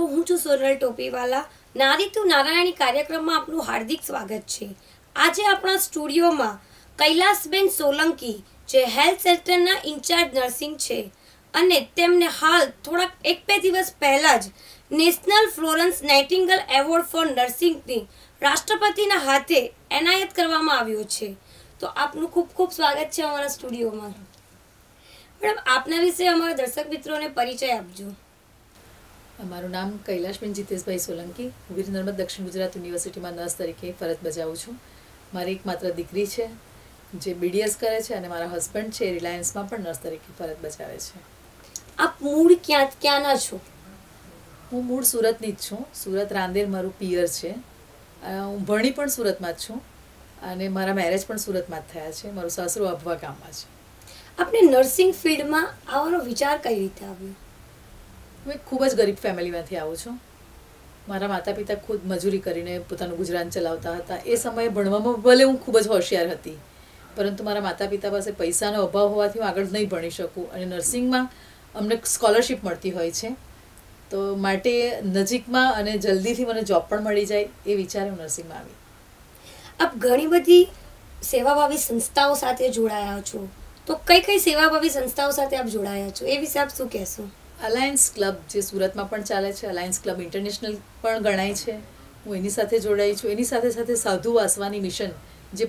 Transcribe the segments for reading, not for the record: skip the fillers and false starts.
મિત્રો, હું છું સોનલ ટોપીવાલા. નારી તું નારાયણી કાર્યક્રમમાં આપનું હાર્દિક સ્વાગત છે. આજે આપણા સ્ટુડિયોમાં કૈલાસબેન સોલંકી, જે હેલ્થ સેન્ટરના ઇન્ચાર્જ નર્સિંગ છે અને તેમને હાલ થોડાક 1-2 દિવસ પહેલા જ national Florence Nightingale award for નર્સિંગની રાષ્ટ્રપતિના હાથે એનાયત કરવામાં આવ્યો છે. તો આપનું ખૂબ ખૂબ સ્વાગત છે અમારા સ્ટુડિયોમાં. મેડમ, આપના વિશે અમારા દર્શક મિત્રોને પરિચય આપજો. મારું નામ કૈલાશબેન જીતેશભાઈ સોલંકી. હું વીર નર્મદ દક્ષિણ ગુજરાત યુનિવર્સિટીમાં નર્સ તરીકે ફરજ બજાવું છું. મારી એકમાત્ર દીકરી છે જે BDS કરે છે અને મારા હસબન્ડ છે રિલાયન્સમાં પણ નર્સ તરીકે ફરજ બજાવે છે. આપ મૂળ ક્યાંના છો? હું મૂળ સુરતની જ છું. સુરત રાંદેર મારું પિયર છે. હું ભણી પણ સુરતમાં જ છું અને મારા મેરેજ પણ સુરતમાં જ થયા છે. મારું સાસરું અભવા ગામમાં છે. આપણે નર્સિંગ ફિલ્ડમાં આવવાનો વિચાર કઈ રીતે આવ્યો? હું એક ખૂબ જ ગરીબ ફેમિલીમાંથી આવું છું. મારા માતા પિતા ખુદ મજૂરી કરીને પોતાનું ગુજરાન ચલાવતા હતા. એ સમયે ભણવામાં ભલે હું ખૂબ જ હોશિયાર હતી, પરંતુ મારા માતા પિતા પાસે પૈસાનો અભાવ હોવાથી હું આગળ નહીં ભણી શકું અને નર્સિંગમાં અમને સ્કોલરશિપ મળતી હોય છે, તો માટે નજીકમાં અને જલ્દીથી મને જોબ પણ મળી જાય એ વિચારે હું નર્સિંગમાં આવી. આપ ઘણી બધી સેવાભાવી સંસ્થાઓ સાથે જોડાયા છો, તો કઈ કઈ સેવાભાવી સંસ્થાઓ સાથે આપ જોડાયા છો એ વિશે આપ શું કહેશો? અલાયન્સ ક્લબ જે સુરતમાં પણ ચાલે છે, અલાયન્સ ક્લબ ઇન્ટરનેશનલ પણ ગણાય છે, હું એની સાથે જોડાઈ છું. એની સાથે સાથે સાધુ વાસવાની મિશન જે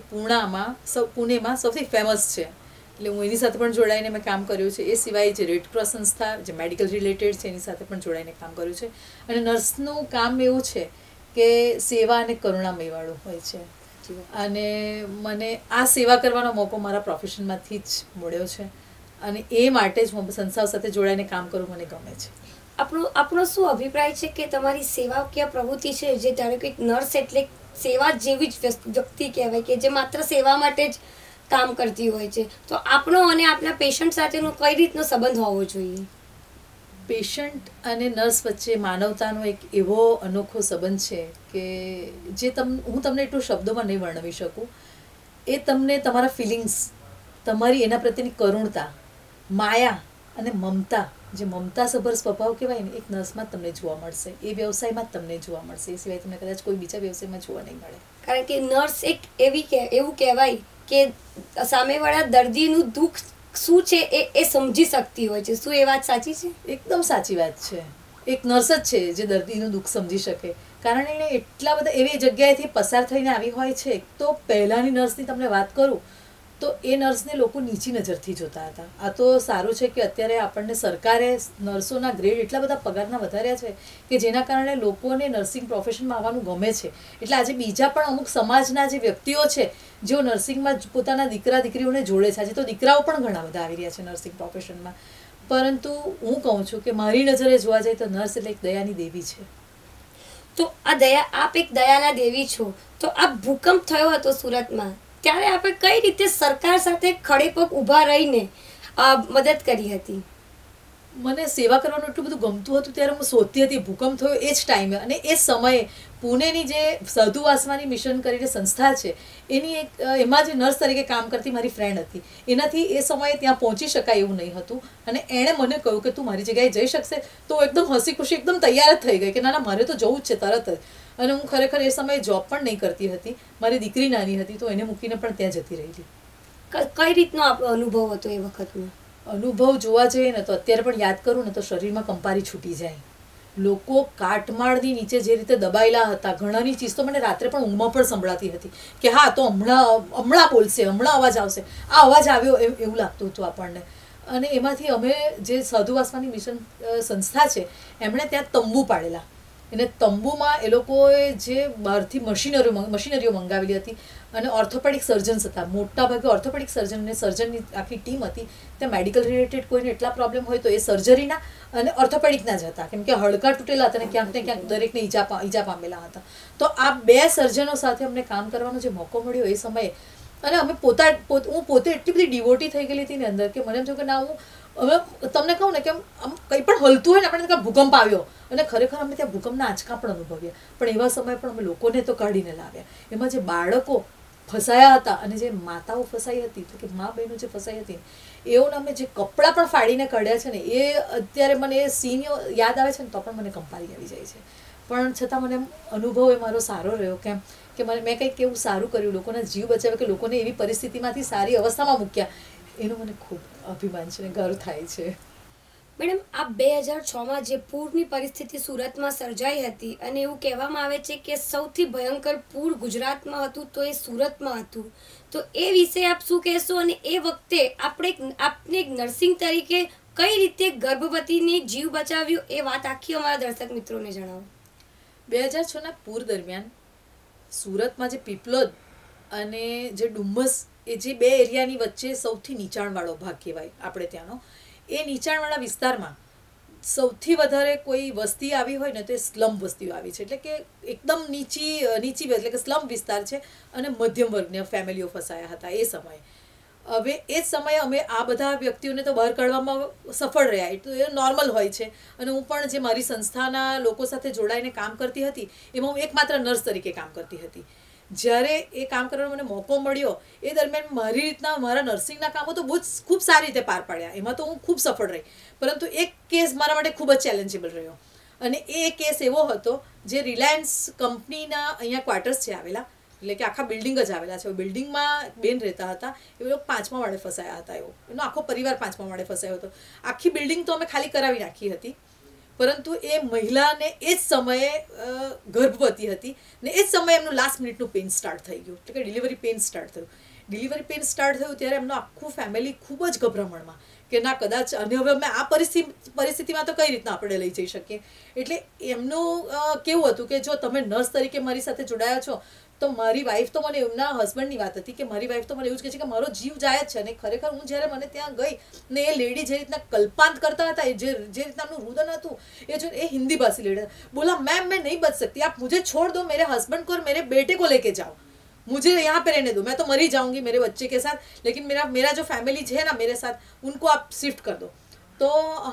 પુણેમાં સૌથી ફેમસ છે, એટલે હું એની સાથે પણ જોડાઈને મેં કામ કર્યું છે. એ સિવાય જે રેડ ક્રોસ સંસ્થા જે મેડિકલ રિલેટેડ છે એની સાથે પણ જોડાઈને કામ કર્યું છે. અને નર્સનું કામ એવું છે કે સેવા અને કરુણામયવાળું હોય છે અને મને આ સેવા કરવાનો મોકો મારા પ્રોફેશનમાંથી જ મળ્યો છે અને એ માટે જ હું સંસ્થાઓ સાથે જોડાઈને કામ કરું મને ગમે છે. આપણો શું અભિપ્રાય છે કે તમારી સેવાકીય પ્રવૃત્તિ છે, જે ધારો કે નર્સ એટલે સેવા જેવી જ વ્યક્તિ કહેવાય કે જે માત્ર સેવા માટે જ કામ કરતી હોય છે, તો આપણો અને આપણા પેશન્ટ સાથેનો કઈ રીતનો સંબંધ હોવો જોઈએ? પેશન્ટ અને નર્સ વચ્ચે માનવતાનો એક એવો અનોખો સંબંધ છે કે જે હું તમને એટલું શબ્દોમાં નહીં વર્ણવી શકું. એ તમને તમારા ફિલિંગ્સ, તમારી એના પ્રત્યેની કરુણતા, માયા અને મમતા, જે મમતાસભર સ્વભાવ કહેવાય ને, એક નર્સમાં જ તમને જોવા મળશે. એ વ્યવસાયમાં જ તમને જોવા મળશે. એ સિવાય તમને કદાચ કોઈ બીજા વ્યવસાયમાં જોવા નહીં મળે. કારણ કે નર્સ એક એવું કહેવાય કે સામેવાળા દર્દીનું દુઃખ શું છે એ સમજી શકતી હોય છે. શું એ વાત સાચી છે? એકદમ સાચી વાત છે. એક નર્સ જ છે જે દર્દીનું દુઃખ સમજી શકે, કારણ એને એટલા બધા એવી જગ્યાએથી પસાર થઈને આવી હોય છે. તો પહેલાંની નર્સની તમને વાત કરું તો એ નર્સને લોકો નીચી નજરથી જોતા હતા. આ તો સારું છે કે અત્યારે આપણને સરકારે નર્સોના ગ્રેડ એટલા બધા પગારના વધાર્યા છે કે જેના કારણે લોકોને નર્સિંગ પ્રોફેશનમાં આવવાનું ગમે છે. એટલે આજે બીજા પણ અમુક સમાજના જે વ્યક્તિઓ છે જેઓ નર્સિંગમાં પોતાના દીકરા દીકરીઓને જોડે છે. આજે તો દીકરાઓ પણ ઘણા બધા આવી રહ્યા છે નર્સિંગ પ્રોફેશનમાં. પરંતુ હું કહું છું કે મારી નજરે જોવા જાય તો નર્સ એટલે એક દયાની દેવી છે. તો આપ એક દયાના દેવી છો, તો આ ભૂકંપ થયો હતો સુરતમાં, ત્યારે આપણે કઈ રીતે સરકાર સાથે ખડે પગ ઊભા રહીને મદદ કરી હતી? મને સેવા કરવાનું એટલું બધું ગમતું હતું ત્યારે હું શોધતી હતી. ભૂકંપ થયો એ જ ટાઈમે અને એ સમયે પુણેની જે સાધુ વાસવાની મિશન કરીને સંસ્થા છે એમાં જે નર્સ તરીકે કામ કરતી મારી ફ્રેન્ડ હતી, એનાથી એ સમયે ત્યાં પહોંચી શકાય એવું નહીં હતું અને એણે મને કહ્યું કે તું મારી જગ્યાએ જઈ શકશે? તો એકદમ હસી ખુશી એકદમ તૈયાર જ થઈ ગઈ કે ના મારે તો જવું જ છે તરત જ. અને હું ખરેખર એ સમયે જોબ પણ નહીં કરતી હતી. મારી દીકરી નાની હતી તો એને મૂકીને પણ ત્યાં જતી રહેલી. કઈ રીતનો આપણો અનુભવ હતો એ વખતનો? અનુભવ જોવા જઈએ ને તો અત્યારે પણ યાદ કરું ને તો શરીરમાં કંપારી છૂટી જાય. લોકો કાટમાળની નીચે જે રીતે દબાયેલા હતા, ઘણાની ચીજ તો મને રાત્રે પણ ઊંઘમાં પણ સંભળાતી હતી કે હા તો હમણાં બોલશે, હમણાં અવાજ આવશે. આ અવાજ આવ્યો એવું લાગતું હતું આપણને. અને એમાંથી અમે જે સાધુ વાસવાની મિશન સંસ્થા છે એમણે ત્યાં તંબુ પાડેલા અને તંબુમાં એ લોકોએ જે બહારથી મશીનરીઓ મંગાવેલી હતી અને ઓર્થોપેડિક સર્જન્સ હતા. મોટા ભાગે ઓર્થોપેડિક સર્જન અને સર્જનની આખી ટીમ હતી. ત્યાં મેડિકલ રિલેટેડ કોઈને એટલા પ્રોબ્લેમ હોય તો એ સર્જરીના અને ઓર્થોપેડિકના જ હતા, કેમ કે હડકા તૂટેલા હતા અને ક્યાંક ને ક્યાંક દરેકને ઈજા પામેલા હતા. તો આ 2 સર્જનો સાથે અમને કામ કરવાનો જે મોકો મળ્યો એ સમયે, અને અમે હું પોતે એટલી બધી ડિવોટી થઈ ગયેલી હતી ને અંદર કે મને એમ થયું કે ના, હું હવે તમને કહું ને કે આમ કંઈ પણ હલતું હોય ને આપણે ત્યાં ભૂકંપ આવ્યો અને ખરેખર અમે ત્યાં ભૂકંપના આંચકા પણ અનુભવ્યા. પણ એવા સમયે પણ અમે લોકોને તો કાઢીને લાવ્યા. એમાં જે બાળકો ફસાયા હતા અને જે માતાઓ ફસાઈ હતી એટલે કે મા બહેનો જે ફસાઈ હતી એઓને અમે જે કપડાં પણ ફાડીને કાઢ્યા છે ને એ અત્યારે મને એ સીન યાદ આવે છે ને તો પણ મને કંપારી આવી જાય છે. પણ છતાં મને અનુભવ એ મારો સારો રહ્યો કેમ કે મેં કંઈક એવું સારું કર્યું, લોકોના જીવ બચાવ્યો, કે લોકોને એવી પરિસ્થિતિમાંથી સારી અવસ્થામાં મૂક્યા, એનું મને ખૂબ અભિમાન છે ને ગર્વ થાય છે. મેડમ, આ 2006માં જે પૂરની પરિસ્થિતિ સુરતમાં સર્જાઈ હતી અને એવું કહેવામાં આવે છે કે સૌથી ભયંકર પૂર ગુજરાતમાં હતું તો એ સુરતમાં હતું, તો એ વિશે આપ શું કહેશો? અને એ વખતે આપને એક નર્સિંગ તરીકે કઈ રીતે ગર્ભવતીને જીવ બચાવ્યો એ વાત આખી અમારા દર્શક મિત્રોને જણાવો. 2006ના પૂર દરમિયાન સુરતમાં જે પીપલોદ અને જે ડુમ્મસ એ જે બે એરિયાની વચ્ચે સૌથી નીચાણવાળો ભાગ કહેવાય આપણે ત્યાંનો, એ નીચાણવાળા વિસ્તારમાં સૌથી વધારે કોઈ વસ્તી આવી હોય ને તો એ સ્લમ વસ્તીઓ આવી છે. એટલે કે એકદમ નીચી એટલે કે સ્લમ વિસ્તાર છે અને મધ્યમ વર્ગના ફેમિલીઓ ફસાયા હતા એ સમયે. હવે એ જ સમયે અમે આ બધા વ્યક્તિઓને તો બહાર કાઢવામાં સફળ રહ્યા, એટલે એ નોર્મલ હોય છે. અને હું પણ જે મારી સંસ્થાના લોકો સાથે જોડાઈને કામ કરતી હતી એમાં હું એકમાત્ર નર્સ તરીકે કામ કરતી હતી. જ્યારે એ કામ કરવાનો મને મોકો મળ્યો એ દરમિયાન મારી રીતના મારા નર્સિંગના કામો તો ખૂબ સારી રીતે પાર પાડ્યા, એમાં તો હું ખૂબ સફળ રહી. પરંતુ એક કેસ મારા માટે ખૂબ જ ચેલેન્જેબલ રહ્યો અને એ કેસ એવો હતો જે રિલાયન્સ કંપનીના અહીંયા ક્વાર્ટર્સ છે આવેલા, એટલે કે આખા બિલ્ડિંગ જ આવેલા છે. બિલ્ડિંગમાં બેન રહેતા હતા, એ લોકો 5મા માળે ફસાયા હતા. એનો આખો પરિવાર 5મા માળે ફસાયો હતો. આખી બિલ્ડિંગ તો અમે ખાલી કરાવી નાખી હતી, પરંતુ એ મહિલાને એ જ સમયે ગર્ભવતી હતી ને એ જ સમયે એમનું લાસ્ટ મિનિટનું પેઇન સ્ટાર્ટ થઈ ગયું, એટલે કે ડિલિવરી પેઇન સ્ટાર્ટ થયું. ડિલિવરી પેઇન સ્ટાર્ટ થયું ત્યારે એમનું આખું ફેમિલી ખૂબ જ ગભરામણમાં કે ના કદાચ, અને હવે અમે આ પરિસ્થિતિમાં તો કઈ રીતના આપણે લઈ જઈ શકીએ. એટલે એમનું કેવું હતું કે જો તમે નર્સ તરીકે મારી સાથે જોડાયા છો તો મારી વાઈફ તો મને, એમના હસબન્ડની વાત હતી કે મારી વાઈફ તો મને એવું જ કહે છે કે મારો જીવ જાય જ છે. અને ખરેખર હું જ્યારે મને ત્યાં ગઈ ને એ લેડી જે રીતના કલ્પાંત કરતા હતા, જે રીતના એમનું રુદન હતું, એ હિન્દી ભાષી લેડી બોલા, મેમ मैं नहीं बच सकती, आप मुझे छोड़ दो, मेरे हस्बैंड को और मेरे बेटे को लेके जाओ, मुझे यहाँ पे रहने दो, मैं तो मरी जाऊंगी मेरे बच्चे के साथ, लेकिन मेरा जो फैमिली है ना मेरे साथ, उनको आप शिफ्ट कर दो. તો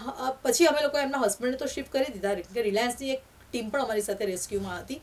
પછી અમે લોકો એમના હસબન્ડને તો શિફ્ટ કરી દીધા, કે રિલાયન્સની એક ટીમ પણ અમારી સાથે રેસ્ક્યુમાં હતી.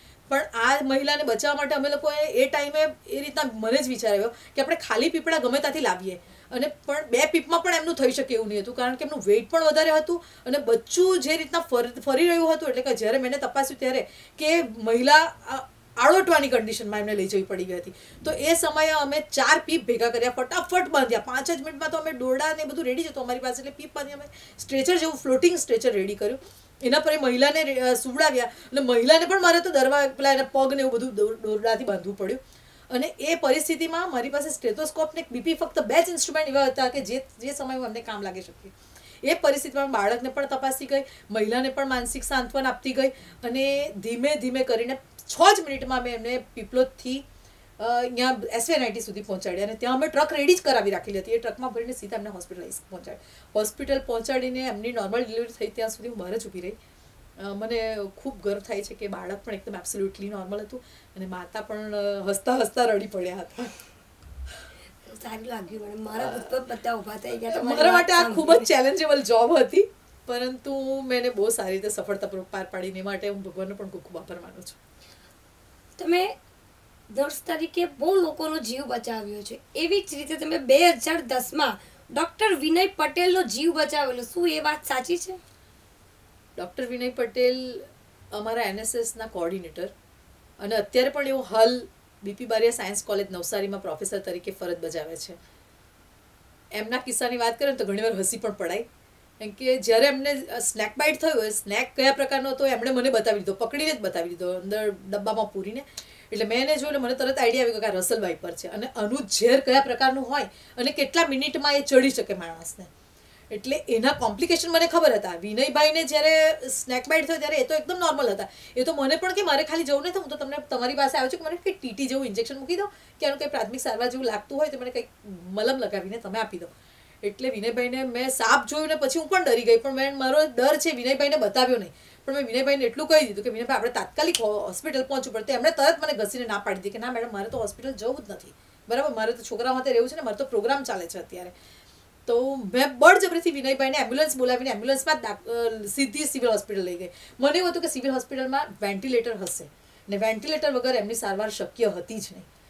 પણ આ મહિલાને બચાવવા માટે અમે લોકોએ એ ટાઈમે એ રીતના મને જ વિચાર આવ્યો કે આપણે ખાલી પીપળા ગમે ત્યાંથી લાવીએ, અને પણ 2 પીપમાં પણ એમનું થઈ શકે એવું નહીં હતું, કારણ કે એમનું વેઇટ પણ વધારે હતું અને બચ્ચું જે રીતના ફરી રહ્યું હતું. એટલે કે જ્યારે મેં તપાસ્યું ત્યારે કે મહિલા આળોટવાની કન્ડિશનમાં એમને લઈ જવી પડી ગઈ હતી. તો એ સમયે અમે 4 પીપ ભેગા કર્યા, ફટાફટ બાંધ્યા, 5 જ મિનિટમાં તો અમે દોરડા ને બધું રેડી જતું અમારી પાસે, એટલે પીપ બાંધી અમે સ્ટ્રેચર જેવું ફ્લોટિંગ સ્ટ્રેચર રેડી કર્યું. એના પર એ મહિલાને સુવડાવ્યા અને મહિલાને પણ મારે તો પેલા એના પગ ને એવું બધું દોરડાથી બાંધવું પડ્યું. અને એ પરિસ્થિતિમાં મારી પાસે સ્ટેથોસ્કોપ ને બીપી, ફક્ત 2 જ ઇન્સ્ટ્રુમેન્ટ એવા હતા કે જે સમયમાં અમને કામ લાગી શકે. એ પરિસ્થિતિમાં બાળકને પણ તપાસી ગઈ, મહિલાને પણ માનસિક સાંત્વન આપતી ગઈ, અને ધીમે ધીમે કરીને 6 જ મિનિટમાં અમે એમને પીપલોદથી અહીંયા SVNIT સુધી પહોંચાડ્યા. અને ત્યાં અમે ટ્રક રેડી જ કરાવી રાખેલી હતી. એ ટ્રકમાં ભરીને સીધા એમને હોસ્પિટલ પહોંચાડીને એમની નોર્મલ ડિલિવરી થઈ ત્યાં સુધી હું બહાર જ ઊભી રહી. મને ખૂબ ગર્વ થાય છે કે બાળક પણ એકદમ એબ્સોલ્યુટલી નોર્મલ હતું અને માતા પણ હસતા હસતા રડી પડ્યા હતા. સારું લાગ્યું મેડમ, મારા ભૂતપૂર્વ બધા ઊભા થઈ ગયા. મારા માટે આ ખૂબ જ ચેલેન્જેબલ જોબ હતી, પરંતુ મેં બહુ સારી રીતે સફળતાપૂર્વક પાર પાડીને માટે હું ભગવાનનો પણ ખૂબ ખૂબ આભાર માનું છું. તમે નર્સ તરીકે બહુ લોકોનો જીવ બચાવ્યો છે, એવી જ રીતે તમે 2010માં ડૉક્ટર વિનય પટેલનો જીવ બચાવેલો, શું એ વાત સાચી છે? ડૉક્ટર વિનય પટેલ અમારા NSSના કોઓર્ડિનેટર અને અત્યારે પણ એવું હાલ BP બારિયા સાયન્સ કોલેજ નવસારીમાં પ્રોફેસર તરીકે ફરજ બજાવે છે. એમના કિસ્સાની વાત કરીએ તો ઘણીવાર હસી પણ પડાય, કેમ કે જ્યારે એમને સ્નેક બાઇટ થયું હોય, સ્નેક કયા પ્રકારનો હતો એમણે મને બતાવી દીધો, પકડીને જ બતાવી દીધો અંદર ડબ્બામાં પૂરીને. એટલે મેં એને જોઈને મને તરત આઈડિયા આવી ગયો કે આ રસલ વાઇપર છે અને આનું ઝેર કયા પ્રકારનું હોય અને કેટલા મિનિટમાં એ ચડી શકે માણસને. એટલે એના કોમ્પ્લિકેશન મને ખબર હતા. વિનયભાઈને જ્યારે સ્નેક બાઇટ થયો ત્યારે એ તો એકદમ નોર્મલ હતા. એ તો મને પણ કે મારે ખાલી જવું નથી, હું તો તમને તમારી પાસે આવ્યો છું કે મને કંઈક ટીટી જેવું ઇન્જેક્શન મૂકી દો, કે આનું કંઈ પ્રાથમિક સારવાર જેવું લાગતું હોય તો મને કંઈક મલમ લગાવીને તમે આપી દો. એટલે વિનયભાઈને મેં સાપ જોયું ને પછી હું પણ ડરી ગઈ, પણ મેં મારો ડર છે વિનયભાઈને બતાવ્યો નહીં. પણ મેં વિનયભાઈને એટલું કહી દીધું કે વિનયભાઈ આપણે તાત્કાલિક હોસ્પિટલ પહોંચવું પડે. એમણે તરત મને ઘસીને ના પાડી દીધી કે ના મેડમ મારે તો હોસ્પિટલ જવું જ નથી, બરાબર, મારે તો છોકરા માટે રહેવું છે ને, મારે તો પ્રોગ્રામ ચાલે છે અત્યારે. તો મેં બળજબરીથી વિનયભાઈને એમ્બ્યુલન્સ બોલાવીને એમ્બ્યુલન્સમાં સીધી સિવિલ હોસ્પિટલ લઈ ગઈ. મને એવું હતું કે સિવિલ હોસ્પિટલમાં વેન્ટિલેટર હશે ને વેન્ટિલેટર વગર એમની સારવાર શક્ય હતી જ નહીં.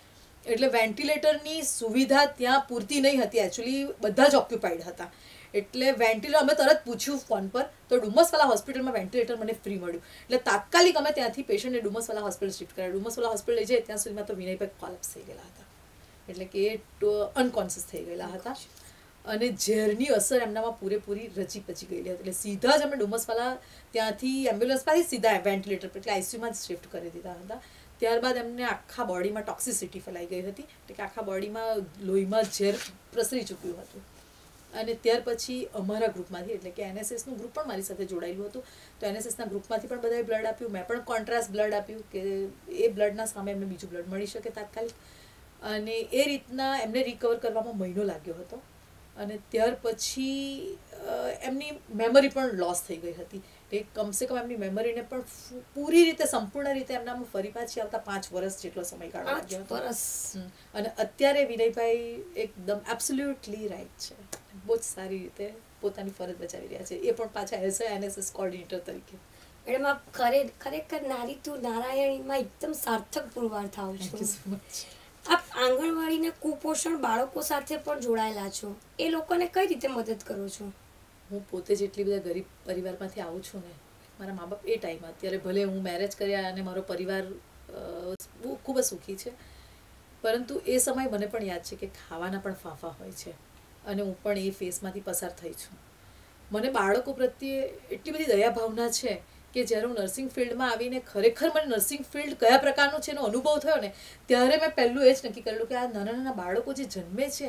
એટલે વેન્ટિલેટરની સુવિધા ત્યાં પૂરતી નહીં હતી. એકચ્યુઅલી બધા જ ઓક્યુપાઈડ હતા. એટલે વેન્ટિલેટર અમે તરત પૂછ્યું ફોન પર, તો ડુમસવાલા હોસ્પિટલમાં વેન્ટિલેટર મને ફ્રી મળ્યું. એટલે તાત્કાલિક અમે ત્યાંથી પેશન્ટને ડુમસવાલા હોસ્પિટલ શિફ્ટ કર્યા. ડુમસવાલા હોસ્પિટલ લઈ જાય ત્યાં સુધીમાં તો વિનયભાઈ કોલેપ્સ થઈ ગયેલા હતા. એટલે કે અનકોન્શિયસ થઈ ગયેલા હતા અને ઝેરની અસર એમનામાં પૂરેપૂરી રચી પચી ગયેલી હતી. એટલે સીધા જ અમે ડુમસવાલા ત્યાંથી એમ્બ્યુલન્સમાંથી સીધા વેન્ટિલેટર પર એટલે આઈસીયુમાં જ શિફ્ટ કરી દીધા હતા. ત્યારબાદ એમને આખા બોડીમાં ટોક્સિસિટી ફેલાઈ ગઈ હતી. એટલે કે આખા બોડીમાં લોહીમાં ઝેર પ્રસરી ચૂક્યું હતું. અને ત્યાર પછી અમારા ગ્રુપમાંથી એટલે કે એનએસએસનું ગ્રુપ પણ મારી સાથે જોડાયેલું હતું. તો એનએસએસના ગ્રુપમાંથી પણ બધાએ બ્લડ આપ્યું. મેં પણ કોન્ટ્રાસ્ટ બ્લડ આપ્યું કે એ બ્લડના સામે એમને બીજું બ્લડ મળી શકે તાત્કાલિક. અને એ રીતના એમને રિકવર કરવામાં મહિનો લાગ્યો હતો. અને ત્યાર પછી એમની મેમરી પણ લોસ થઈ ગઈ હતી. એ કમસે કમ એમની મેમરીને પણ પૂરી રીતે સંપૂર્ણ રીતે એમનામાં ફરી પાછી આવતા 5 વર્ષ જેટલો સમયગાળો લાગ્યો હતો. અને અત્યારે વિનયભાઈ એકદમ એબ્સોલ્યુટલી રાઈટ છે. બહુ જ સારી રીતે પોતાની ફરજ બજાવી રહ્યા છે. એ પણ પાછા એઝ અ એનએસએસ કોર્ડિનેટર તરીકે. મેડમ આપ ખરેખર નારી તું નારાયણીમાં એકદમ સાર્થક પુરવાર થાવ છો. આપ આંગણવાડીના કુપોષણ બાળકો સાથે પણ જોડાયેલા છો. એ લોકોને કઈ રીતે મદદ કરો છો? હું પોતે જેટલી બધા ગરીબ પરિવારમાંથી આવું છું ને, મારા મા બાપ એ ટાઈમ અત્યારે ભલે હું મેરેજ કર્યા અને મારો પરિવાર ખૂબ જ સુખી છે, પરંતુ એ સમય મને પણ યાદ છે કે ખાવાના પણ ફાંફા હોય છે અને હું પણ એ ફેસમાંથી પસાર થઈ છું. મને બાળકો પ્રત્યે એટલી બધી દયા ભાવના છે કે જ્યારે હું નર્સિંગ ફિલ્ડમાં આવીને ખરેખર મને નર્સિંગ ફિલ્ડ કયા પ્રકારનું છે એનો અનુભવ થયો ને, ત્યારે મેં પહેલું એ જ નક્કી કરેલું કે આ નાના નાના બાળકો જે જન્મે છે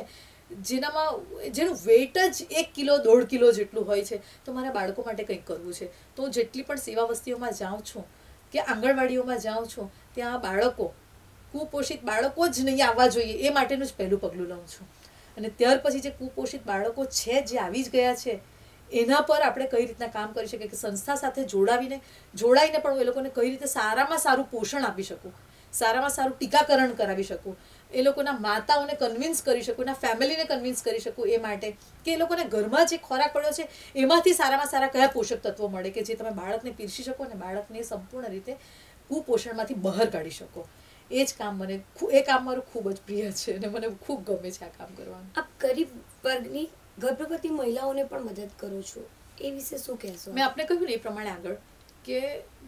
જેનું વેઇટ જ 1 કિલો 1.5 કિલો જેટલું હોય છે, તો મારા બાળકો માટે કંઈક કરવું છે. તો હું જેટલી પણ સેવા વસ્તીઓમાં જાઉં છું કે આંગણવાડીઓમાં જાઉં છું, ત્યાં બાળકો કુપોષિત બાળકો જ નહીં આવવા જોઈએ એ માટેનું જ પહેલું પગલું લઉં છું. અને ત્યાર પછી જે કુપોષિત બાળકો છે જે આવી જ ગયા છે એના પર આપણે કઈ રીતના કામ કરી શકીએ કે સંસ્થા સાથે જોડાઈને પણ હું એ લોકોને કઈ રીતે સારામાં સારું પોષણ આપી શકું, સારામાં સારું ટીકાકરણ કરાવી શકું, એ લોકોના માતાઓને કન્વિન્સ કરી શકું, એના ફેમિલીને કન્વિન્સ કરી શકું એ માટે કે એ લોકોને ઘરમાં જે ખોરાક પડ્યો છે એમાંથી સારામાં સારા કયા પોષક તત્વો મળે કે જે તમે બાળકને પીરસી શકો અને બાળકને સંપૂર્ણ રીતે કુપોષણમાંથી બહાર કાઢી શકો. એ જ કામ એ કામ મારું ખૂબ જ પ્રિય છે અને મને ખૂબ ગમે છે આ કામ કરવાનું. આપ ગરીબ વર્ગની ગર્ભવતી મહિલાઓને પણ મદદ કરો છો, એ વિશે શું કહેશો? મેં આપને કહ્યું ને એ પ્રમાણે આગળ કે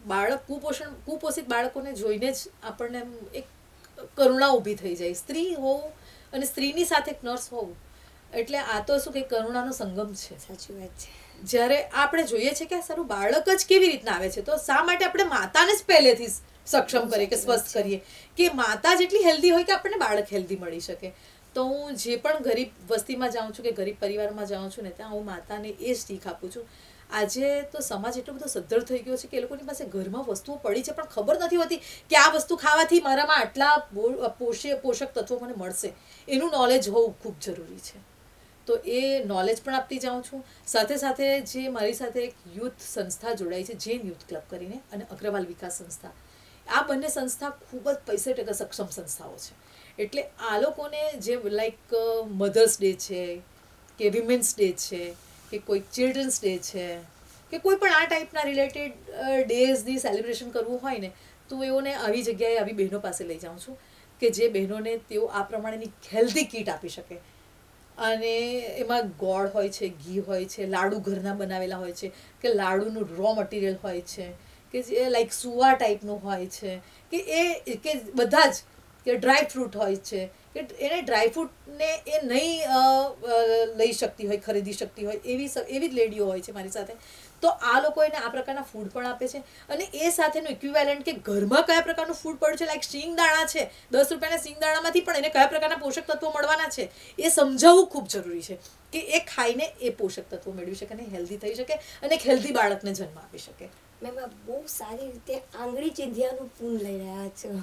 કુપોષિત બાળકોને જોઈને જ આપણને એક કરુણા ઊભી થઈ જાય. સ્ત્રી હોવું અને સ્ત્રીની સાથે એક નર્સ હોવું એટલે આ તો શું કે કરુણાનો સંગમ છે. સાચી વાત છે. જ્યારે આપણે જોઈએ છે કે આ સારું બાળક જ કેવી રીતના આવે છે, તો શા માટે આપણે માતાને જ પહેલેથી સક્ષમ કરીએ કે સ્વસ્થ કરીએ કે માતા જેટલી હેલ્ધી હોય કે આપણને બાળક હેલ્ધી મળી શકે. તો હું જે પણ ગરીબ વસ્તીમાં જાઉં છું કે ગરીબ પરિવારમાં જાઉં છું ને, ત્યાં હું માતાને એ જ શીખ આપું છું. આજે તો સમાજ એટલો બધો સદ્ધર થઈ ગયો છે કે એ લોકોની પાસે ઘરમાં વસ્તુઓ પડી છે પણ ખબર નથી હોતી કે આ વસ્તુ ખાવાથી મારામાં આટલા પોષક તત્વો મને મળશે. એનું નોલેજ હોવું ખૂબ જરૂરી છે. તો એ નોલેજ પણ આપતી જાઉં છું. સાથે સાથે જે મારી સાથે એક યુથ સંસ્થા જોડાઈ છે, જૈન યુથ ક્લબ કરીને, અને અગ્રવાલ વિકાસ સંસ્થા, આ બંને સંસ્થા ખૂબ જ 65% સક્ષમ સંસ્થાઓ છે. એટલે આ લોકોને જે લાઈક મધર્સ ડે છે કે વિમેન્સ ડે છે કે કોઈ ચિલ્ડ્રન્સ ડે છે કે કોઈ પણ આ ટાઈપના રિલેટેડ ડેઝની સેલિબ્રેશન કરવું હોય ને, તો એઓને આવી જગ્યાએ આવી બહેનો પાસે લઈ જાઉં છું કે જે બહેનોને તેઓ આ પ્રમાણેની હેલ્ધી કીટ આપી શકે. અને એમાં ગોળ હોય છે, ઘી હોય છે, લાડુ ઘરના બનાવેલા હોય છે કે લાડુનું રો મટીરિયલ હોય છે કે જે લાઈક સુવા ટાઈપનું હોય છે કે બધા જ કે ડ્રાય ફ્રૂટ હોય છે કે એને ડ્રાયફ્રૂટને એ નહીં લઈ શકતી હોય, ખરીદી શકતી હોય એવી જ લેડીઓ હોય છે મારી સાથે. તો આ લોકો એને આ પ્રકારના ફૂડ પણ આપે છે. અને એ સાથેનું ઇક્વિવેલન્ટ કે ઘરમાં કયા પ્રકારનું ફૂડ પડ્યું છે, લાઈક શિંગદાણા છે, 10 રૂપિયાના શિંગદાણામાંથી પણ એને કયા પ્રકારના પોષક તત્વો મળવાના છે એ સમજાવવું ખૂબ જરૂરી છે કે એ ખાઈને એ પોષક તત્વો મેળવી શકે અને હેલ્ધી થઈ શકે અને એક હેલ્ધી બાળકને જન્મ આપી શકે. મેમ આપ બહુ સારી રીતે આંગળી ચીંધ્યાનું પૂન લઈ રહ્યા છો.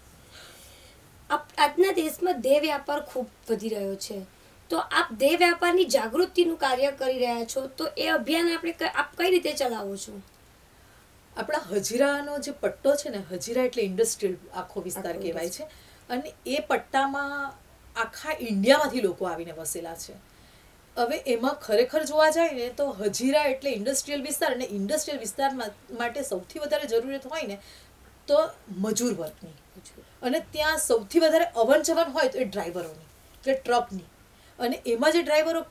આજના દેશમાં દેહ વ્યાપાર ખૂબ વધી રહ્યો છે, તો આપ દેહ વ્યાપારની જાગૃતિનું કાર્ય કરી રહ્યા છો, તો એ અભિયાન આપ કઈ રીતે ચલાવો છો? આપણા હજીરાનો જે પટ્ટો છે ને, હજીરા એટલે ઇન્ડસ્ટ્રીયલ આખો વિસ્તાર કહેવાય છે, અને એ પટ્ટામાં આખા ઇન્ડિયામાંથી લોકો આવીને વસેલા છે. હવે એમાં ખરેખર જોવા જાય ને તો હજીરા એટલે ઇન્ડસ્ટ્રીયલ વિસ્તાર, અને ઇન્ડસ્ટ્રીયલ વિસ્તાર માટે સૌથી વધારે જરૂરિયાત હોય ને તો મજૂર વર્ગની. અને ત્યાં સૌથી વધારે અવન જવન હોય તો એ ડ્રાઈવરોની, એટલે ટ્રકની. અને એમાં જે ડ્રાઈવરો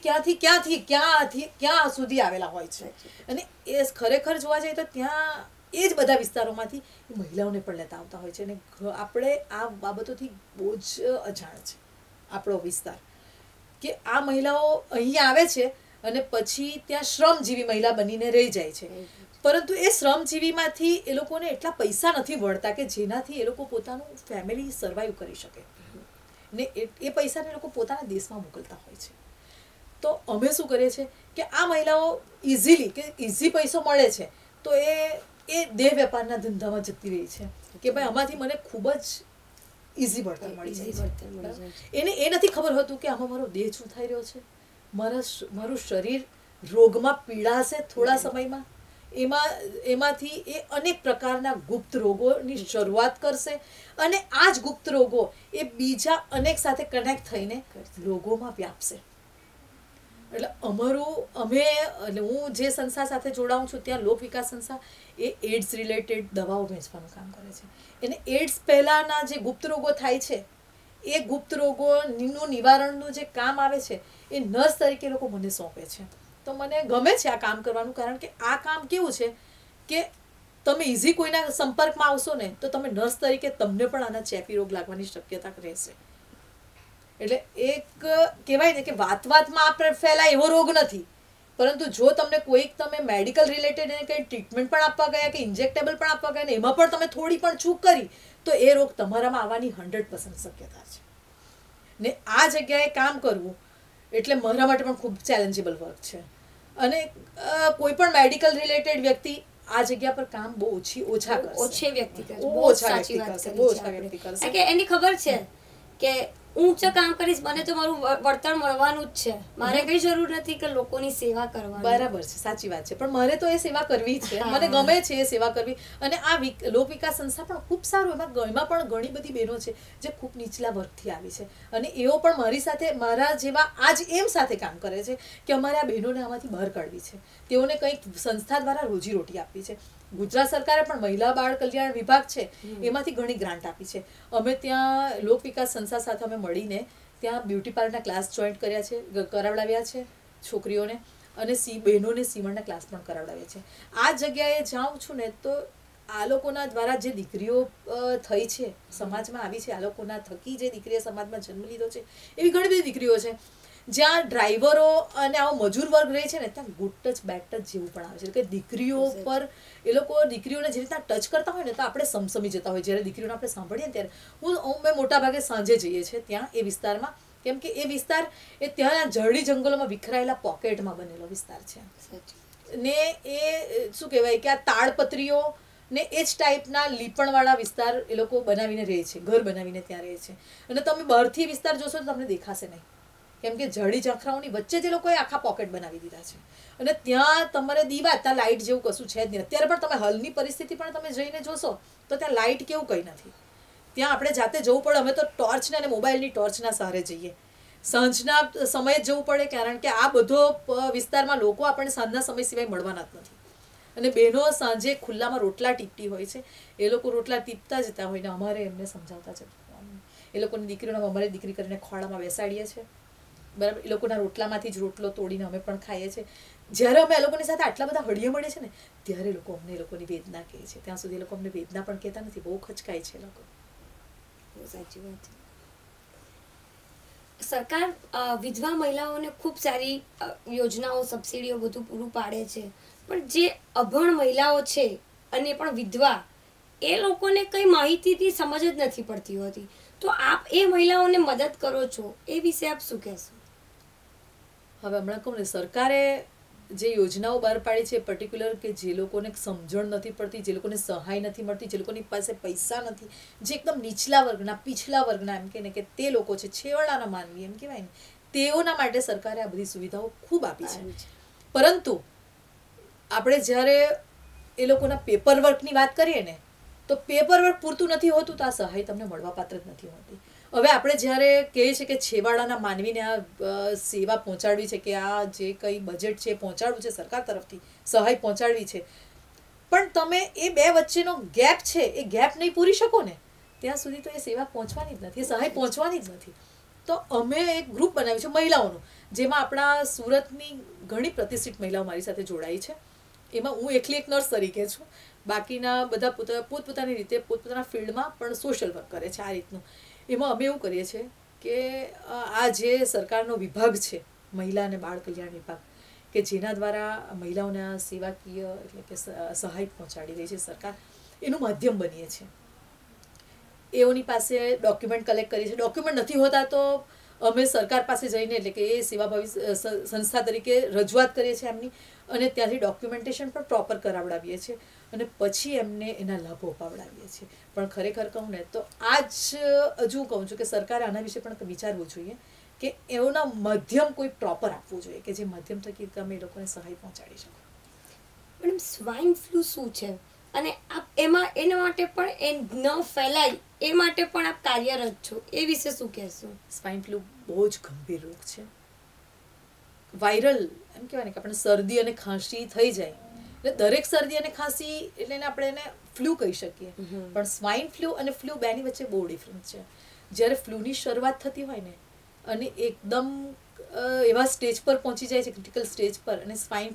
ક્યાં સુધી આવેલા હોય છે. અને એ ખરેખર જોવા જઈએ તો ત્યાં એ જ બધા વિસ્તારોમાંથી મહિલાઓને પણ લેતા આવતા હોય છે. અને આપણે આ બાબતોથી બહુ જ અજાણ છે આપણો વિસ્તાર, કે આ મહિલાઓ અહીં આવે છે અને પછી ત્યાં શ્રમજીવી મહિલા બનીને રહી જાય છે. પરંતુ એ શ્રમજીવીમાંથી એ લોકોને એટલા પૈસા નથી મળતા કે જેનાથી એ લોકો પોતાનું ફેમિલી સર્વાઈવ કરી શકે. ને એ પૈસાને લોકો પોતાના દેશમાં મોકલતા હોય છે. તો અમે શું કરીએ છીએ કે આ મહિલાઓ ઇઝી પૈસો મળે છે તો એ દેહ વેપારના ધંધામાં જતી રહી છે કે ભાઈ આમાંથી મને ખૂબ જ ઇઝી વળતર મળી જાય છે. એને એ નથી ખબર હોતું કે આમાં મારો દેહ શું થઈ રહ્યો છે, મારું શરીર રોગમાં પીડાશે થોડા સમયમાં, એમાંથી એ અનેક પ્રકારના ગુપ્ત રોગોની શરૂઆત કરશે. અને આ જ ગુપ્ત રોગો એ બીજા અનેક સાથે કનેક્ટ થઈને રોગોમાં વ્યાપશે. એટલે હું જે સંસ્થા સાથે જોડાઉં છું ત્યાં લોક વિકાસ સંસ્થા એ એડ્સ રિલેટેડ દવાઓ વેચવાનું કામ કરે છે. એને એડ્સ પહેલાંના જે ગુપ્ત રોગો થાય છે એ ગુપ્ત રોગોનું નિવારણનું જે કામ આવે છે એ નર્સ તરીકે લોકો મને સોંપે છે. તો મને ગમે છે આ કામ કરવાનું, કારણ કે આ કામ કેવું છે કે તમે ઇઝી કોઈના સંપર્કમાં આવશો ને તો તમે નર્સ તરીકે તમને પણ આના ચેપી રોગ લાગવાની શક્યતા રહેશે. એટલે એક કહેવાય ને કે વાતમાં ફેલાય એવો રોગ નથી, પરંતુ જો તમને તમે મેડિકલ રિલેટેડ એને કંઈ ટ્રીટમેન્ટ પણ આપવા ગયા કે ઇન્જેક્ટેબલ પણ આપવા ગયા ને એમાં પણ તમે થોડી પણ ચૂક કરી તો એ રોગ તમારામાં આવવાની 100% શક્યતા છે. ને આ જગ્યાએ કામ કરવું એટલે મારા માટે પણ ખૂબ ચેલેન્જેબલ વર્ક છે. અને કોઈ પણ મેડિકલ રિલેટેડ વ્યક્તિ આ જગ્યા પર કામ બહુ ઓછા વ્યક્તિ કરશે. એની ખબર છે કે હું જો કામ કરીશ મને તો મારું વળતર મળવાનું જ છે, મારે કઈ જરૂર નથી કે લોકોની સેવા કરવાની. બરાબર છે, સાચી વાત છે. પણ મારે તો એ સેવા કરવી છે, મને ગમે છે એ સેવા કરવી. અને આ લોક વિકાસ સંસ્થા પણ ખૂબ સારું, એમાં પણ ઘણી બધી બહેનો છે જે ખૂબ નીચલા વર્ગથી આવી છે અને એઓ પણ મારી સાથે મારા જેવા આજ એમ સાથે કામ કરે છે કે અમારે આ બહેનોને આમાંથી બહાર કાઢવી છે, તેઓને કંઈક સંસ્થા દ્વારા રોજીરોટી આપવી છે. ગુજરાત સરકારે પણ મહિલા બાળ કલ્યાણ વિભાગ છે એમાંથી ઘણી ગ્રાન્ટ આપી છે. અમે ત્યાં લોક વિકાસ સંસ્થા સાથે અમે મળીને ત્યાં બ્યુટી પાર્લરના ક્લાસ જોઈન્ટ કરાવડાવ્યા છે છોકરીઓને, અને બહેનોને સીવણના ક્લાસ પણ કરાવડાવ્યા છે. આ જગ્યાએ જાઉં છું ને તો આ લોકોના દ્વારા જે દીકરીઓ થઈ છે સમાજમાં આવી છે, આ લોકોના થકી જે દીકરીએ સમાજમાં જન્મ લીધો છે એવી ઘણી બધી દીકરીઓ છે જ્યાં ડ્રાઈવરો અને આવો મજૂર વર્ગ રહે છે ને ત્યાં ગુડ ટચ બેડ ટચ જેવું પણ આવે છે કે દીકરીઓ પર એ લોકો દીકરીઓને જે રીતના ટચ કરતા હોય ને તો આપણે સમસમી જતા હોય. જ્યારે દીકરીઓને આપણે સાંભળીએ ને ત્યારે અમે મોટા ભાગે સાંજે જઈએ છીએ ત્યાં એ વિસ્તારમાં, કેમ કે એ વિસ્તાર એ ત્યાં જરડી જંગલોમાં વિખરાયેલા પોકેટમાં બનેલો વિસ્તાર છે. ને એ શું કહેવાય કે આ તાડપત્રીઓ ને એ જ ટાઈપના લીપણવાળા વિસ્તાર એ લોકો બનાવીને રહે છે, ઘર બનાવીને ત્યાં રહે છે. અને તમે બહારથી વિસ્તાર જોશો તો તમને દેખાશે નહીં, કેમ કે જડી ઝાંખરાઓની વચ્ચે જે લોકોએ આખા પોકેટ બનાવી દીધા છે. અને ત્યાં તમારે ત્યાં લાઇટ જેવું કશું છે જ નહીં. અત્યારે પણ તમે હાલની પરિસ્થિતિ પણ તમે જઈને જોશો તો ત્યાં લાઇટ કેવું કંઈ નથી. ત્યાં આપણે જાતે જવું પડે. અમે તો ટોર્ચના અને મોબાઈલની ટોર્ચના સહારે જઈએ. સાંજના સમયે જવું પડે, કારણ કે આ બધો વિસ્તારમાં લોકો આપણને સાંજના સમય સિવાય મળવાના જ નથી. અને બહેનો સાંજે ખુલ્લામાં રોટલા ટીપતી હોય છે, એ લોકો રોટલા ટીપતા જતા હોય ને અમારે એમને સમજાવતા છે. એ લોકોની દીકરીઓને અમારે દીકરી કરીને ખોળામાં બેસાડીએ છીએ, બરાબર. એ લોકોના રોટલામાંથી જ રોટલો તોડીને અમે પણ ખાઈએ છીએ. જ્યારે અમે એ લોકોની સાથે આટલા બધા હળીએ મળે છે ને ત્યારે લોકો અમને એ લોકોની વેદના કહે છે. ત્યાં સુધી એ લોકો અમને વેદના પણ કહેતા નથી, બહુ ખચકાય છે એ લોકો. સાચી વાત છે. સરકાર વિધવા મહિલાઓને ખૂબ સારી યોજનાઓ, સબસિડીઓ બધું પૂરું પાડે છે, પણ જે અભણ મહિલાઓ છે અને પણ વિધવા, એ લોકોને કઈ માહિતીથી સમજ જ નથી પડતી હોતી. તો આપ એ મહિલાઓને મદદ કરો છો, એ વિશે આપ શું કહેશો? હવે હમણાં કહું ને, સરકારે જે યોજનાઓ બહાર પાડી છે પર્ટિક્યુલર, કે જે લોકોને સમજણ નથી પડતી, જે લોકોને સહાય નથી મળતી, જે લોકોની પાસે પૈસા નથી, જે એકદમ નીચલા વર્ગના, પીછલા વર્ગના એમ કે ને કે તે લોકો છે, છેવાડાના માનવી એમ કહેવાય ને, તેઓના માટે સરકારે આ બધી સુવિધાઓ ખૂબ આપી છે. પરંતુ આપણે જ્યારે એ લોકોના પેપર વર્કની વાત કરીએ ને તો પેપર વર્ક પૂરતું નથી હોતું, તો આ સહાય તમને મળવાપાત્ર જ નથી હોતી. હવે આપણે જ્યારે કહીએ છીએ કે છેવાડાના માનવીને આ સેવા પહોંચાડવી છે, કે આ જે કંઈ બજેટ છે પહોંચાડવું છે સરકાર તરફથી, સહાય પહોંચાડવી છે, પણ તમે એ બે વચ્ચેનો ગેપ છે એ ગેપ નહીં પૂરી શકો ને ત્યાં સુધી તો એ સેવા પહોંચવાની જ નથી, એ સહાય પહોંચવાની જ નથી. તો અમે એક ગ્રુપ બનાવ્યું છે મહિલાઓનું, જેમાં આપણા સુરતની ઘણી પ્રતિષ્ઠિત મહિલાઓ મારી સાથે જોડાઈ છે. એમાં હું એકલી એક નર્સ તરીકે છું, બાકીના બધા પોતપોતાની રીતે પોતપોતાના ફિલ્ડમાં પણ સોશિયલ વર્ક કરે છે. આ રીતનું એમાં અમે એવું કરીએ છીએ કે આ જે સરકારનો વિભાગ છે મહિલા અને બાળ કલ્યાણ વિભાગ, કે જેના દ્વારા મહિલાઓને સેવાકીય એટલે કે સહાય પહોંચાડી રહી છે સરકાર, એનું માધ્યમ બનીએ છીએ. એઓની પાસે ડોક્યુમેન્ટ કલેક્ટ કરીએ છીએ. ડોક્યુમેન્ટ નથી હોતા તો અમે સરકાર પાસે જઈને એટલે કે એ સેવાભાવી સંસ્થા તરીકે રજૂઆત કરીએ છીએ એમની, અને ત્યાંથી ડોક્યુમેન્ટેશન પણ પ્રોપર કરાવડાવીએ છીએ અને પછી એમને એના લાભો અપાવડાવીએ છીએ. પણ ખરેખર કહું ને તો આ જ હજુ કહું છું કે સરકારે આના વિશે પણ વિચારવું જોઈએ કે એઓના માધ્યમ કોઈ પ્રોપર આપવું જોઈએ કે જે માધ્યમ થકી તમે એ લોકોને સહાય પહોંચાડી શકો. મેડમ સ્વાઇન ફ્લૂ શું છે અને આપ એના માટે પણ એ ન ફેલાય એ માટે પણ આપ કાર્યરત છો, એ વિશે શું કહેશો? સ્વાઇન ફ્લૂ બહુ જ ગંભીર રોગ છે. વાયરલ એમ કહેવાય ને કે આપણે શરદી અને ખાંસી થઈ જાય એટલે દરેક શરદી અને ખાંસી એટલે આપણે એને ફ્લૂ કહી શકીએ, પણ સ્વાઇન ફ્લૂ અને ફ્લૂ બેની વચ્ચે બહુ ડિફરન્સ છે. જ્યારે ફ્લૂની શરૂઆત થતી હોય ને અને એકદમ એવા સ્ટેજ પર પહોંચી જાય છે, ક્રિટિકલ સ્ટેજ પર, અને સ્વાઇન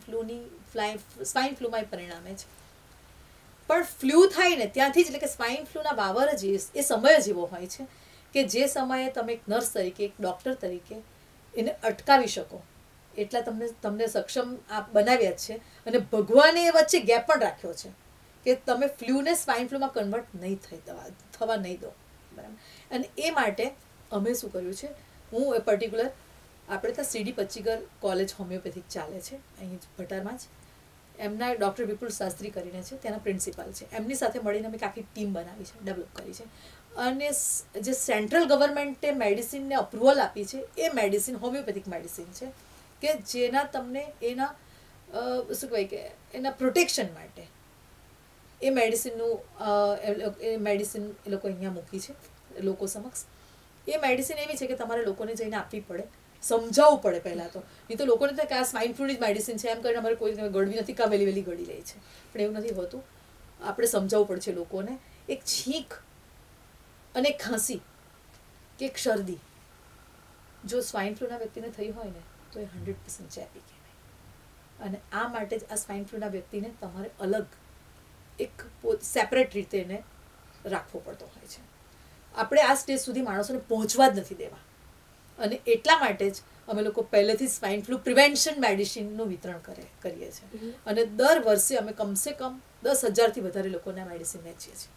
ફ્લૂમાં પરિણામે છે. પણ ફ્લૂ થાય ને ત્યાંથી જ એટલે કે સ્વાઇન ફ્લૂના વાવર જ એ સમય જ એવો હોય છે કે જે સમયે તમે એક નર્સ તરીકે એક ડૉક્ટર તરીકે એને અટકાવી શકો એટલા તમને સક્ષમ આપ બનાવ્યા જ છે. અને ભગવાને એ વચ્ચે ગેપ પણ રાખ્યો છે કે તમે ફ્લૂને સ્વાઇન ફ્લૂમાં કન્વર્ટ નહીં થવા નહીં દો, બરાબર. અને એ માટે અમે શું કર્યું છે, હું એ પર્ટિક્યુલર આપણે ત્યાં CD પચ્ચીગર કોલેજ હોમિયોપેથિક ચાલે છે અહીં ભટારમાં જ, એમના ડૉક્ટર વિપુલ શાસ્ત્રી કરીને છે, ત્યાંના પ્રિન્સિપાલ છે, એમની સાથે મળીને અમે આખી ટીમ બનાવી છે, ડેવલપ કરી છે. અને જે સેન્ટ્રલ ગવર્મેન્ટે મેડિસિનને અપ્રુવલ આપી છે એ મેડિસિન હોમિયોપેથિક મેડિસિન છે કે જેના તમને એના શું કહેવાય કે એના પ્રોટેક્શન માટે એ મેડિસિનનું એ મેડિસિન એ લોકો અહીંયા મૂકી છે લોકો સમક્ષ. એ મેડિસિન એવી છે કે તમારે લોકોને જઈને આપવી પડે, સમજાવવું પડે પહેલાં તો, નહીં તો લોકોને થાય કે આ સ્વાઇન ફ્લૂની જ મેડિસિન છે એમ કરીને અમારે કોઈ ગળવી નથી, કાં વહેલી ગળી લે છે, પણ એવું નથી હોતું. આપણે સમજાવવું પડશે લોકોને. એક છીંક અને એક ખાંસી કે એક શરદી જો સ્વાઇન ફ્લૂના વ્યક્તિને થઈ હોય ને તો એ 100% ચેપી કહેવાય. અને આ માટે જ આ સ્વાઇન ફ્લૂના વ્યક્તિને તમારે અલગ એક સેપરેટ રીતે એને રાખવો પડતો હોય છે. આપણે આ સ્ટેજ સુધી માણસોને પહોંચવા જ નથી દેવા, અને એટલા માટે જ અમે લોકો પહેલેથી સ્વાઇન ફ્લૂ પ્રિવેન્શન મેડિસિનનું વિતરણ કરીએ છીએ. અને દર વર્ષે અમે કમસે કમ 10,000થી વધારે લોકોને આ મેડિસિન વેચીએ છીએ.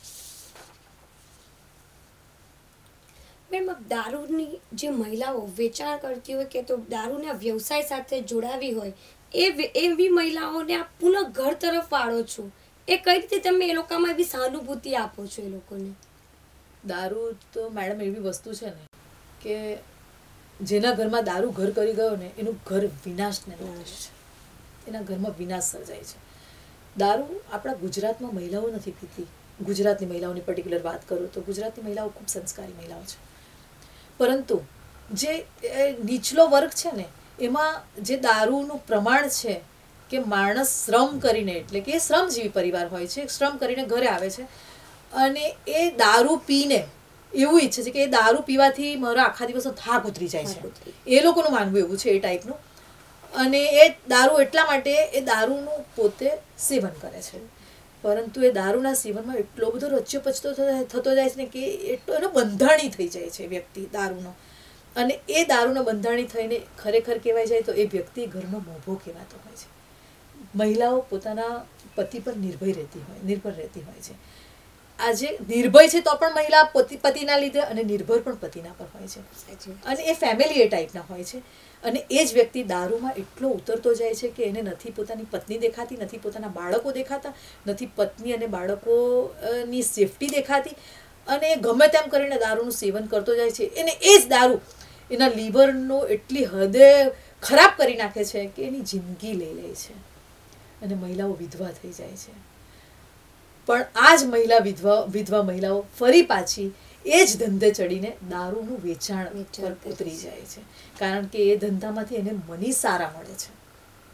મેમ, દારૂની જે મહિલાઓ વેચાણ કરતી હોય કે તો દારૂના વ્યવસાય સાથે જોડાવી હોય એવી મહિલાઓને આપ પુનઃ ઘર તરફ વાળો છો, એ કઈ રીતે તમે એ લોકોમાં એવી સહાનુભૂતિ આપો છો એ લોકોને? દારૂ તો મેડમ એવી વસ્તુ છે ને કે જેના ઘરમાં દારૂ ઘર કરી ગયો ને એનું ઘર વિનાશને નાશ છે, એના ઘરમાં વિનાશ સર્જાય છે. દારૂ આપણા ગુજરાતમાં મહિલાઓ નથી પીતી. ગુજરાતની મહિલાઓની પર્ટિક્યુલર વાત કરું તો ગુજરાતની મહિલાઓ ખૂબ સંસ્કારી મહિલાઓ છે, પરંતુ જે નીચલો વર્ગ છે ને એમાં જે દારૂનું પ્રમાણ છે કે માણસ શ્રમ કરીને એટલે કે એ શ્રમજીવી પરિવાર હોય છે, શ્રમ કરીને ઘરે આવે છે અને એ દારૂ પીને એવું ઈચ્છે છે કે એ દારૂ પીવાથી મારો આખા દિવસનો થાક ઉતરી જાય છે, એ લોકોનું માનવું એવું છે એ ટાઈપનું. અને એ દારૂ એટલા માટે એ દારૂનું પોતે સેવન કરે છે, પરંતુ એ દારૂના સેવનમાં એટલો બધો રચ્યો-પચતો થતો જાય છે ને કે એટલો એનો બંધાણી થઈ જાય છે વ્યક્તિ દારૂનો. અને એ દારૂનો બંધાણી થઈને ખરેખર કહેવાય જાય તો એ વ્યક્તિ ઘરનો મોભો કહેવાતો હોય છે. મહિલાઓ પોતાના પતિ પર નિર્ભર રહેતી હોય છે. આજે નિર્ભય છે તો પણ મહિલા પતિના લીધે અને નિર્ભર પણ પતિના પર હોય છે, અને એ ફેમિલી એ ટાઈપના હોય છે. અને એ જ વ્યક્તિ દારૂમાં એટલો ઉતરતો જાય છે કે એને નથી પોતાની પત્ની દેખાતી, નથી પોતાના બાળકો દેખાતા, નથી પત્ની અને બાળકોની સેફટી દેખાતી, અને ગમે તેમ કરીને દારૂનું સેવન કરતો જાય છે. એને એ જ દારૂ એના લીવરનો એટલી હદે ખરાબ કરી નાખે છે કે એની જિંદગી લઈ લે છે અને મહિલાઓ વિધવા થઈ જાય છે. પણ આ જ વિધવા મહિલાઓ ફરી પાછી એ જ ધંધે ચડીને દારૂનું વેચાણ પર ઉતરી જાય છે, કારણ કે એ ધંધામાંથી એને મની સારા મળે છે.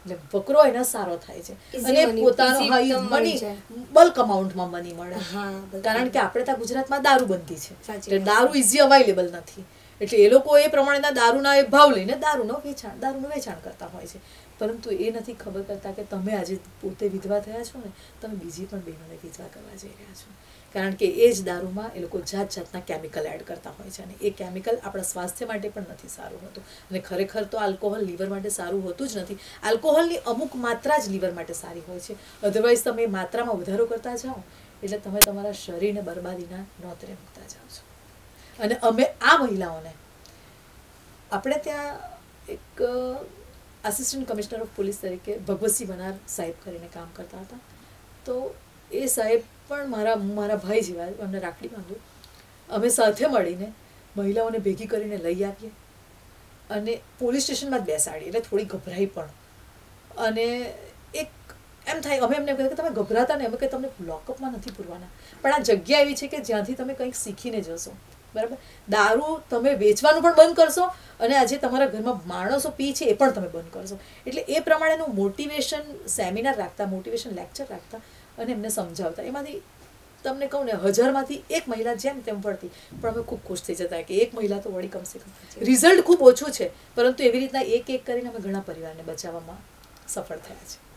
એટલે વકરો એનો સારો થાય છે Easy અને money, પોતાનો easy હા income મળી મની જાય. બલ્ક અમાઉન્ટમાં મની મળે હા બરાબર. કારણ કે આપણે ત્યાં ગુજરાતમાં દારૂબંધી છે સાચી એટલે વાત દારૂ ઇઝી અવાઇલેબલ નથી એટલે એ લોકો એ પ્રમાણેના દારૂના એ ભાવ લઈને દારૂનું વેચાણ કરતા હોય છે પરંતુ એ નથી ખબર કરતા કે તમે આજે પોતે વિધવા થયા છો ને તમે બીજી પણ બહેનોને વિધવા કરવા જઈ રહ્યા છો કારણ કે એ જ દારૂમાં એ લોકો જાતના કેમિકલ એડ કરતા હોય છે અને એ કેમિકલ આપણા સ્વાસ્થ્ય માટે પણ નથી સારું હોતું અને ખરેખર તો આલ્કોહોલ લીવર માટે સારું હોતું જ નથી આલ્કોહોલની અમુક માત્રા જ લીવર માટે સારી હોય છે અધરવાઇઝ તમે માત્રામાં વધારો કરતા જાઓ એટલે તમે તમારા શરીરને બરબાદીના નોતરે મૂકતા જાઓ છો અને અમે આ મહિલાઓને આપણે ત્યાં એક આસિસ્ટન્ટ કમિશનર ઓફ પોલીસ તરીકે ભગવતસિંહ બનાર સાહેબ કરીને કામ કરતા હતા તો એ સાહેબ પણ મારા ભાઈ જેવા અમને રાખડી બાંધું અમે સાથે મળીને મહિલાઓને ભેગી કરીને લઈ આવીએ અને પોલીસ સ્ટેશનમાં જ બેસાડીએ એટલે થોડી ગભરાઈ પણ અને એક એમ થાય અમે એમને કહ્યું કે તમે ગભરાતા ને અમે કે તમને લોકઅપમાં નથી પૂરવાના પણ આ જગ્યા એવી છે કે જ્યાંથી તમે કંઈક શીખીને જશો બરાબર દારૂ તમે વેચવાનું પણ બંધ કરશો અને આજે તમારા ઘરમાં માણસો પી છે એ પણ તમે બંધ કરશો એટલે એ પ્રમાણેનું મોટિવેશન સેમિનાર રાખતા મોટિવેશન લેક્ચર રાખતા અને એમને સમજાવતા એમાંથી તમને કહું ને 1000માંથી એક મહિલા જેમ તેમ પડતી પણ અમે ખૂબ ખુશ થઈ જતા કે એક મહિલા તો વળી કમસે કમ રિઝલ્ટ ખૂબ ઓછું છે પરંતુ એવી રીતના એક કરીને અમે ઘણા પરિવારને બચાવવામાં સફળ થયા છે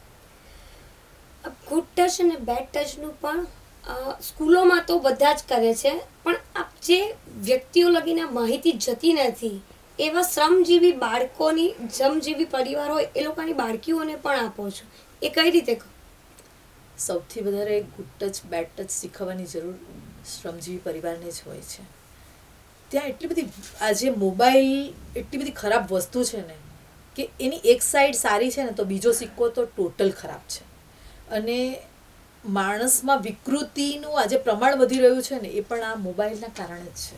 ગુડ ટચ અને બેડ ટચનું પણ સ્કૂલોમાં તો બધા જ કરે છે પણ આપ જે વ્યક્તિઓ લગીને માહિતી જતી નથી એવા શ્રમજીવી બાળકોની શ્રમજીવી પરિવાર હોય એ લોકોની બાળકીઓને પણ આપો છો એ કઈ રીતે સૌથી વધારે ગુડ ટચ બેડ ટચ શીખવવાની જરૂર શ્રમજીવી પરિવારને જ હોય છે ત્યાં એટલી બધી આજે મોબાઈલ એટલી બધી ખરાબ વસ્તુ છે ને કે એની એક સાઈડ સારી છે ને તો બીજો સિક્કો તો ટોટલ ખરાબ છે અને માણસમાં વિકૃતિનું આજે પ્રમાણ વધી રહ્યું છે ને એ પણ આ મોબાઈલના કારણે જ છે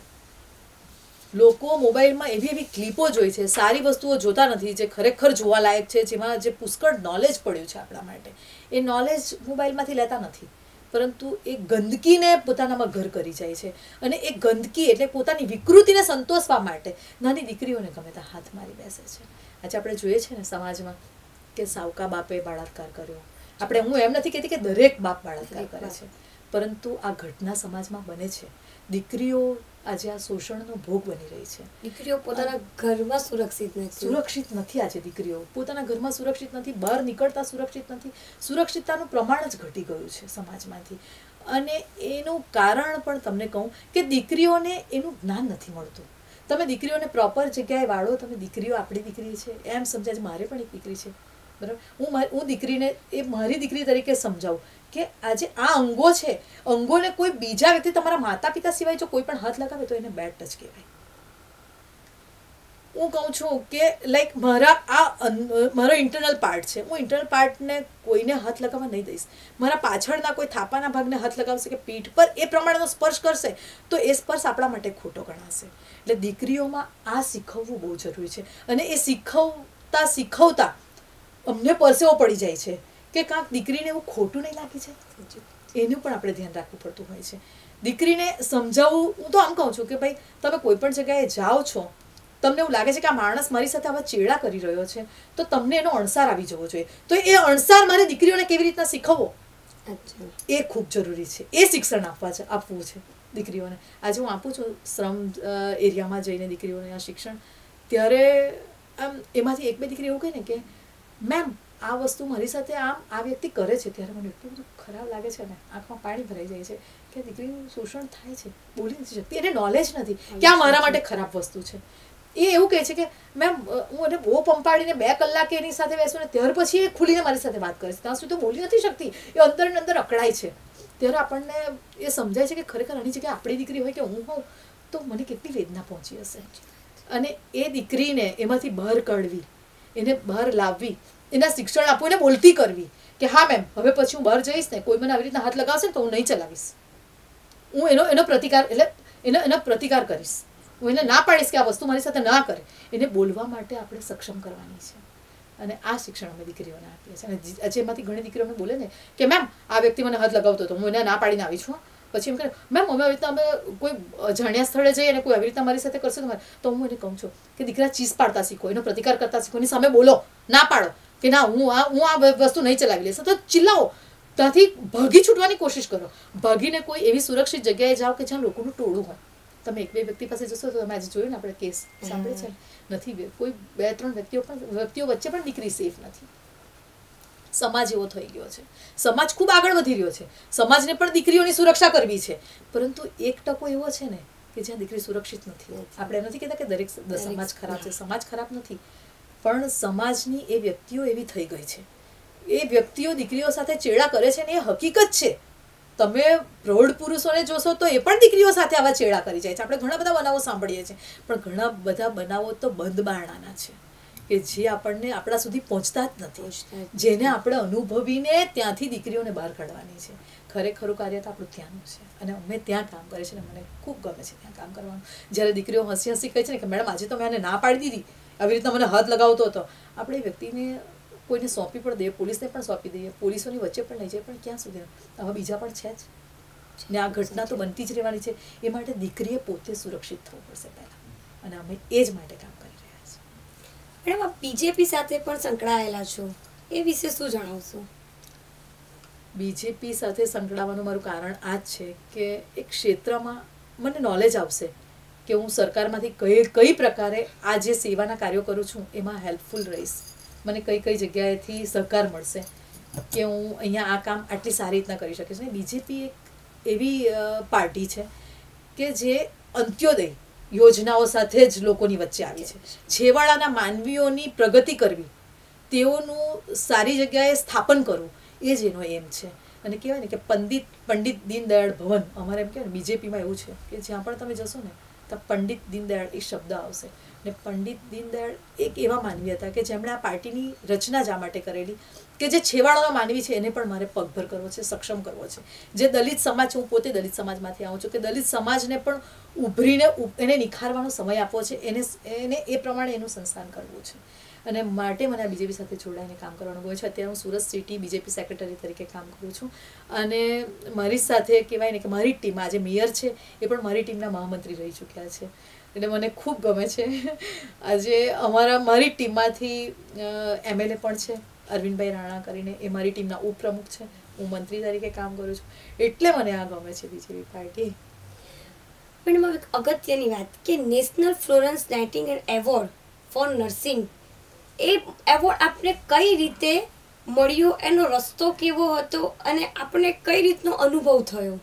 લોકો મોબાઈલમાં એવી એવી ક્લિપો જોઈ છે સારી વસ્તુઓ જોતા નથી જે ખરેખર જોવાલાયક છે જેમાં જે પુષ્કળ નોલેજ પડ્યું છે આપણા માટે એ નોલેજ મોબાઈલમાંથી લેતા નથી પરંતુ એ ગંદકીને પોતાનામાં ઘર કરી જાય છે અને એ ગંદકી એટલે પોતાની વિકૃતિને સંતોષવા માટે નાની દીકરીઓને ગમે ત્યાં હાથ મારી બેસે છે આજે આપણે જોઈએ છે ને સમાજમાં કે સાવકા બાપે બળાત્કાર કર્યો આપણે હું એમ નથી કહેતી કે દરેક બાપ બળાત્કાર કરે છે પરંતુ આ ઘટના સમાજમાં બને છે દીકરીઓ આજે આ શોષણનો ભોગ બની રહી છે દીકરીઓ પોતાના ઘરમાં સુરક્ષિત નથી આજે દીકરીઓ પોતાના ઘરમાં સુરક્ષિત નથી બહાર નીકળતા સુરક્ષિત નથી સુરક્ષિતતાનું પ્રમાણ જ ઘટી ગયું છે સમાજમાંથી અને એનું કારણ પણ તમને કહું કે દીકરીઓને એનું જ્ઞાન નથી મળતું તમે દીકરીઓને પ્રોપર જગ્યાએ વાળો તમે દીકરીઓ આપણી દીકરી છે એમ સમજાય છે મારે પણ એક દીકરી છે બરાબર હું દીકરીને એ મારી દીકરી તરીકે સમજાવું કે આજે આ અંગો છે અંગોને કોઈ બીજા વ્યક્તિ તમારા માતા પિતા સિવાય જો કોઈ પણ હાથ લગાવે તો એને બેડ ટચ કહેવાય હું કહું છું કે લાઈક મારો ઇન્ટરનલ પાર્ટ છે હું ઇન્ટરનલ પાર્ટને કોઈને હાથ લગાવવા નહીં દઈશ મારા પાછળના કોઈ થાપાના ભાગને હાથ લગાવશે કે પીઠ પર એ પ્રમાણેનો સ્પર્શ કરશે તો એ સ્પર્શ આપણા માટે ખોટો ગણાશે એટલે દીકરીઓમાં આ શીખવવું બહુ જરૂરી છે અને એ શીખવતા અમને પરસેવો પડી જાય છે કે કાંક દીકરીને એવું ખોટું નહીં લાગી છે એનું પણ આપણે ધ્યાન રાખવું પડતું હોય છે દીકરીને સમજાવવું હું તો આમ કહું છું કે ભાઈ તમે કોઈ પણ જગ્યાએ જાઓ છો તમને એવું લાગે છે કે આ માણસ મારી સાથે આવા ચેડા કરી રહ્યો છે તો તમને એનો અણસાર આવી જવો જોઈએ તો એ અણસાર મારે દીકરીઓને કેવી રીતના શીખવવો એ ખૂબ જરૂરી છે એ શિક્ષણ આપવું છે દીકરીઓને આજે હું આપું છું શ્રમ એરિયામાં જઈને દીકરીઓને આ શિક્ષણ ત્યારે આમ એમાંથી એક બે દીકરી એવું કહે ને કે મેમ આ વસ્તુ મારી સાથે આ વ્યક્તિ કરે છે ત્યારે મને એટલું બધું ખરાબ લાગે છે ને આંખમાં પાણી ભરાઈ જાય છે કે દીકરીનું શોષણ થાય છે બોલી નથી શકતી એને નોલેજ નથી કે આ મારા માટે ખરાબ વસ્તુ છે એ એવું કહે છે કે મેમ હું એને બહુ પંપાડીને 2 કલાકે એની સાથે બેસું ને ત્યાર પછી એ ખુલીને મારી સાથે વાત કરે છે ત્યાં સુધી તો બોલી નથી શકતી એ અંદર ને અંદર અકળાય છે ત્યારે આપણને એ સમજાય છે કે ખરેખર આની જગ્યાએ આપણી દીકરી હોય કે હું હોઉં તો મને કેટલી વેદના પહોંચી હશે અને એ દીકરીને એમાંથી બહાર કાઢવી એને બહાર લાવવી એના શિક્ષણ આપવું એને બોલતી કરવી કે હા મેમ હવે પછી હું બહાર જઈશ ને કોઈ મને આવી રીતના હાથ લગાવશે ને તો હું નહીં ચલાવીશ હું એનો પ્રતિકાર એટલે એનો પ્રતિકાર કરીશ હું એને ના પાડીશ કે આ વસ્તુ મારી સાથે ના કરે એને બોલવા માટે આપણે સક્ષમ કરવાની છે અને આ શિક્ષણ અમે દીકરીઓને આપીએ છીએ અને આજે એમાંથી ઘણી દીકરીઓ અમને બોલે ને કે મેમ આ વ્યક્તિ મને હાથ લગાવતો હતો હું એને ના પાડીને આવી છું પછી એમ કહે મેમ અમે આવી રીતના અમે કોઈ અજાણ્યા સ્થળે જઈએ અને કોઈ આવી રીતના મારી સાથે કરશે તો હું એને કહું છું કે દીકરા ચીઝ પાડતા શીખો એનો પ્રતિકાર કરતા શીખો એની સામે બોલો ના પાડો કે ના હું આ વસ્તુ નહીં ચલાવી લઈશ, તો ચિલ્લાઓ, ત્યાંથી ભાગી છૂટવાની કોશિશ કરો. ભાગીને કોઈ એવી સુરક્ષિત જગ્યાએ જાઓ કે જ્યાં લોકોનું ટોળું હોય. તમે એક બે વ્યક્તિ પાસે જશો તો તમે આજે જોયું ને આપણે કેસ સાંભળે છે, નથી કોઈ 2-3 વ્યક્તિઓ વચ્ચે પણ દીકરી સેફ નથી. સમાજ એવો થઈ ગયો છે, સમાજ ખૂબ આગળ વધી રહ્યો છે, સમાજને પણ દીકરીઓની સુરક્ષા કરવી છે, પરંતુ 1% એવો છે ને કે જ્યાં દીકરી સુરક્ષિત નથી. આપણે નથી કહેતા કે દરેક સમાજ ખરાબ છે, સમાજ ખરાબ નથી, પણ સમાજની એ વ્યક્તિઓ એવી થઈ ગઈ છે, એ વ્યક્તિઓ દીકરીઓ સાથે ચેડા કરે છે ને એ હકીકત છે. તમે પ્રૌઢ પુરુષોને જોશો તો એ પણ દીકરીઓ સાથે આવા ચેડા કરી જાય છે. આપણે ઘણા બધા બનાવો સાંભળીએ છીએ, પણ ઘણા બધા બનાવો તો બંધ બારણાના છે કે જે આપણને આપણા સુધી પહોંચતા જ નથી, જેને આપણે અનુભવીને ત્યાંથી દીકરીઓને બહાર કાઢવાની છે. ખરેખરું કાર્ય તો આપણું ત્યાંનું છે અને અમે ત્યાં કામ કરીએ છીએ અને મને ખૂબ ગમે છે ત્યાં કામ કરવાનું. જ્યારે દીકરીઓ હસી હસી કહે છે ને કે મેડમ આજે તો મેં આને ના પાડી દીધી, આવી રીતના મને હાથ લગાવતો હતો, આપણે એ વ્યક્તિને કોઈને સોંપી પણ દઈએ, પોલીસને પણ સોંપી દઈએ, પોલીસોની વચ્ચે પણ લઈ જાય, પણ ક્યાં સુધી? આવા બીજા પણ છે જ ને, આ ઘટના તો બનતી જ રહેવાની છે. એ માટે દીકરીએ પોતે સુરક્ષિત થવું પડશે પહેલાં, અને અમે એ જ માટે કામ કરી રહ્યા છીએ. મેડમ, આપ બીજેપી સાથે પણ સંકળાયેલા છો, એ વિશે શું જણાવશો? બીજેપી સાથે સંકળાવાનું મારું કારણ આ જ છે કે એક ક્ષેત્રમાં મને નોલેજ આવશે કે હું સરકારમાંથી કઈ પ્રકારે આ જે સેવાના કાર્યો કરું છું એમાં હેલ્પફુલ રહીશ. મને કઈ જગ્યાએથી સહકાર મળશે કે હું અહીંયા આ કામ આટલી સારી રીતના કરી શકીશ. ને બીજેપી એક એવી પાર્ટી છે કે જે અંત્યોદય યોજનાઓ સાથે જ લોકોની વચ્ચે આવી છે. છેવાડાના માનવીઓની પ્રગતિ કરવી, તેઓનું સારી જગ્યાએ સ્થાપન કરવું, એ જ એનો એમ છે. અને કહેવાય ને કે પંડિત દીનદયાળ ભવન, અમારે એમ કહેવાય ને બીજેપીમાં એવું છે કે જ્યાં પણ તમે જશો ને ત્યાં પંડિત દીનદયાળ એ શબ્દ આવશે. ને પંડિત દીનદયાળ એક એવા માનવી હતા કે જેમણે આ પાર્ટીની રચના જ આ માટે કરેલી કે જે છેવાડાનો માનવી છે એને પણ મારે પગભર કરવો છે, સક્ષમ કરવો છે. જે દલિત સમાજ છે, હું પોતે દલિત સમાજમાંથી આવું છું, કે દલિત સમાજને પણ ઉભરીને એને નિખારવાનો સમય આપવો છે, એને એ પ્રમાણે એનું સંસ્થાન કરવું છે. અને માટે મને આ બીજેપી સાથે જોડાઈને કામ કરવાનું ગમે છે. અત્યારે હું સુરત સિટી બીજેપી સેક્રેટરી તરીકે કામ કરું છું અને મારી સાથે કહેવાય ને કે મારી ટીમ આજે મેયર છે એ પણ મારી ટીમના મહામંત્રી રહી ચૂક્યા છે, એટલે મને ખૂબ ગમે છે. આજે મારી ટીમમાંથી MLA પણ છે અરવિંદભાઈ રાણા કરીને, એ મારી ટીમના ઉપપ્રમુખ છે, હું મંત્રી તરીકે કામ કરું છું, એટલે મને આ ગમે છે બીજેપી પાર્ટી. મેડમ, હવે અગત્યની વાત કે national Florence Nightingale award for nursing, એ એવોર્ડ આપને કઈ રીતે મળ્યો, એનો રસ્તો કેવો હતો અને આપણને કઈ રીતનો અનુભવ થયો?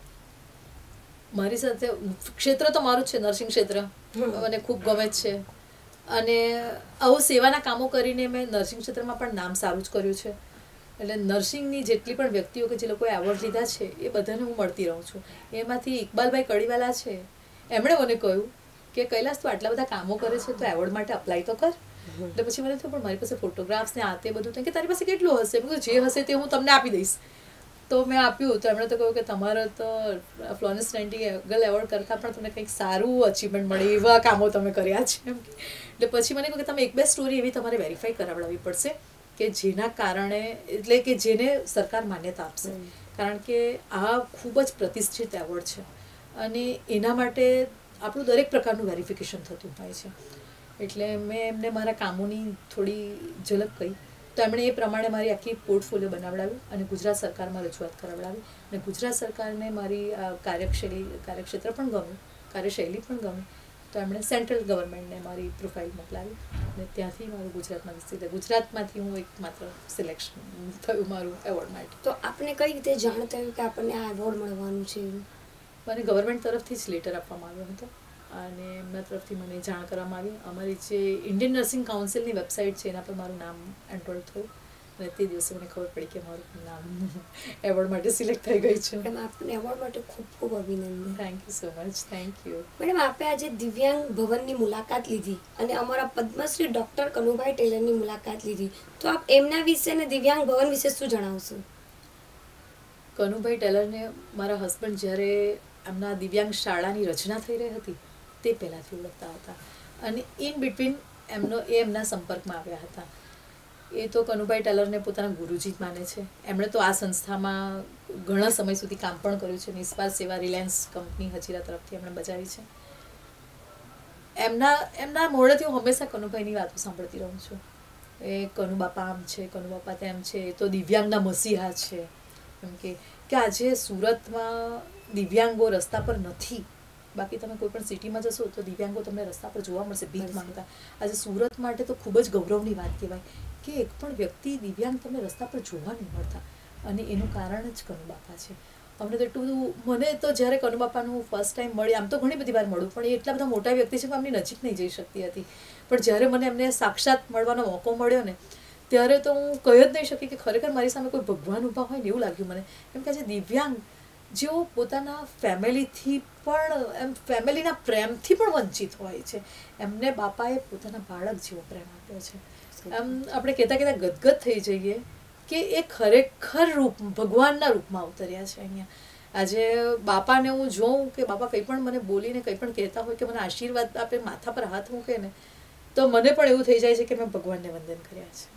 મારી સાથે ક્ષેત્ર તો મારું જ છે, નર્સિંગ ક્ષેત્ર મને ખૂબ ગમે છે અને આવું સેવાના કામો કરીને મેં નર્સિંગ ક્ષેત્રમાં પણ નામ સારું જ કર્યું છે. એટલે નર્સિંગની જેટલી પણ વ્યક્તિઓ કે જે લોકોએ એવોર્ડ લીધા છે એ બધાને હું મળતી રહું છું. એમાંથી ઇકબાલભાઈ કડીવાલા છે, એમણે મને કહ્યું કે કૈલાસ તું આટલા બધા કામો કરે છે તો એવોર્ડ માટે અપ્લાય તો કર. એટલે પછી મને થયું પણ મારી પાસે ફોટોગ્રાફ્સ ને આ તે બધું, કે તારી પાસે કેટલું હશે? મેં કીધું જે હશે તે હું તમને આપી દઈશ. તો મેં આપ્યું તો એમણે તો કહ્યું કે તમારો તો ફ્લોરન્સ નાઇટિંગેલ એવોર્ડ કરતાં પણ તમને કંઈક સારું અચીવમેન્ટ મળે એવા કામો તમે કર્યા છે એમ. એટલે પછી મને કહ્યું કે તમે 1-2 સ્ટોરી એવી તમારે વેરીફાઈ કરાવડાવવી પડશે કે જેના કારણે, એટલે કે જેને સરકાર માન્યતા આપશે, કારણ કે આ ખૂબ જ પ્રતિષ્ઠિત એવોર્ડ છે અને એના માટે આપણું દરેક પ્રકારનું વેરિફિકેશન થતું હોય છે. એટલે મેં એમને મારા કામોની થોડી ઝલક કહી તો એમણે એ પ્રમાણે મારી આખી પોર્ટફોલિયો બનાવડાવી અને ગુજરાત સરકારમાં રજૂઆત કરાવડાવી. અને ગુજરાત સરકારને મારી કાર્યક્ષેત્ર પણ ગમ્યું, કાર્યશૈલી પણ ગમી, તો એમણે સેન્ટ્રલ ગવર્મેન્ટને મારી પ્રોફાઇલ મોકલાવી અને ત્યાંથી મારું ગુજરાતમાંથી હું એકમાત્ર સિલેક્શન થયું મારું એવોર્ડ માટે. તો આપને કઈ રીતે જાણ થયું કે આપણને આ એવોર્ડ મળવાનું છે? મને ગવર્મેન્ટ તરફથી જ લેટર આપવામાં આવ્યો હતો અને એમના તરફથી મને જાણ કરવામાં આવી. અમારી જે ઇન્ડિયન નર્સિંગ કાઉન્સિલની વેબસાઇટ છે એના પર મારું નામ એનરોલ થયું અને તે દિવસે મને ખબર પડી કે મારું નામ એવોર્ડ માટે સિલેક્ટ થઈ ગઈ છે. મેડમ, આપને એવોર્ડ માટે ખૂબ ખૂબ અભિનંદન. Thank you so much. Thank you. Madam, આપે આજે દિવ્યાંગ ભવનની મુલાકાત લીધી અને અમારા પદ્મશ્રી ડૉક્ટર કનુભાઈ ટેલરની મુલાકાત લીધી, તો આપ એમના વિશે અને દિવ્યાંગ ભવન વિશે શું જણાવશો? કનુભાઈ ટેલરને મારા હસબન્ડ જ્યારે એમના દિવ્યાંગ શાળાની રચના થઈ રહી હતી તે પહેલાંથી ઓળખતા હતા અને ઇન બિટવીન એમના સંપર્કમાં આવ્યા હતા. એ તો કનુભાઈ ટેલરને પોતાના ગુરુજી જ માને છે. એમણે તો આ સંસ્થામાં ઘણા સમય સુધી કામ પણ કર્યું છે. નિસ્વાર્થ સેવા રિલાયન્સ કંપની હજીરા તરફથી એમણે બજાવી છે. એમના મોઢેથી હું હંમેશા કનુભાઈની વાતો સાંભળતી રહું છું એ કનુબાપા આમ છે, કનુબાપા તેમ છે, એ તો દિવ્યાંગના મસીહા છે. એમ કે આજે સુરતમાં દિવ્યાંગો રસ્તા પર નથી. બાકી તમે કોઈ પણ સિટીમાં જશો તો દિવ્યાંગો તમને રસ્તા પર જોવા મળશે ભીખ માંગતા. આજે સુરત માટે તો ખૂબ જ ગૌરવની વાત કહેવાય કે એક પણ વ્યક્તિ દિવ્યાંગ તમને રસ્તા પર જોવા નહીં મળતા, અને એનું કારણ જ કનુબાપા છે. અમને તો એટલું બધું, મને તો જ્યારે કનુબાપાનું ફર્સ્ટ ટાઈમ મળી, આમ તો ઘણી બધી વાર મળું, પણ એ એટલા બધા મોટા વ્યક્તિ છે કે એમની નજીક નહીં જઈ શકતી હતી. પણ જ્યારે મને એમને સાક્ષાત મળવાનો મોકો મળ્યો ને, ત્યારે તો હું કહી જ નહીં શકી કે ખરેખર મારી સામે કોઈ ભગવાન ઊભા હોય ને એવું લાગ્યું મને. કેમ કે આજે દિવ્યાંગ જેઓ પોતાના ફેમિલીથી પણ, એમ ફેમિલીના પ્રેમથી પણ વંચિત હોય છે, એમને બાપાએ પોતાના બાળક જેવો પ્રેમ આપ્યો છે. એમ આપણે કહેતા ગદગદ થઈ જઈએ કે એ ખરેખર રૂપ, ભગવાનના રૂપમાં અવતર્યા છે અહીંયા. આજે બાપાને હું જોઉં કે બાપા કંઈ પણ મને બોલીને કંઈ પણ કહેતા હોય કે મને આશીર્વાદ આપે, માથા પર હાથ મૂકે ને, તો મને પણ એવું થઈ જાય છે કે મેં ભગવાનને વંદન કર્યા છે.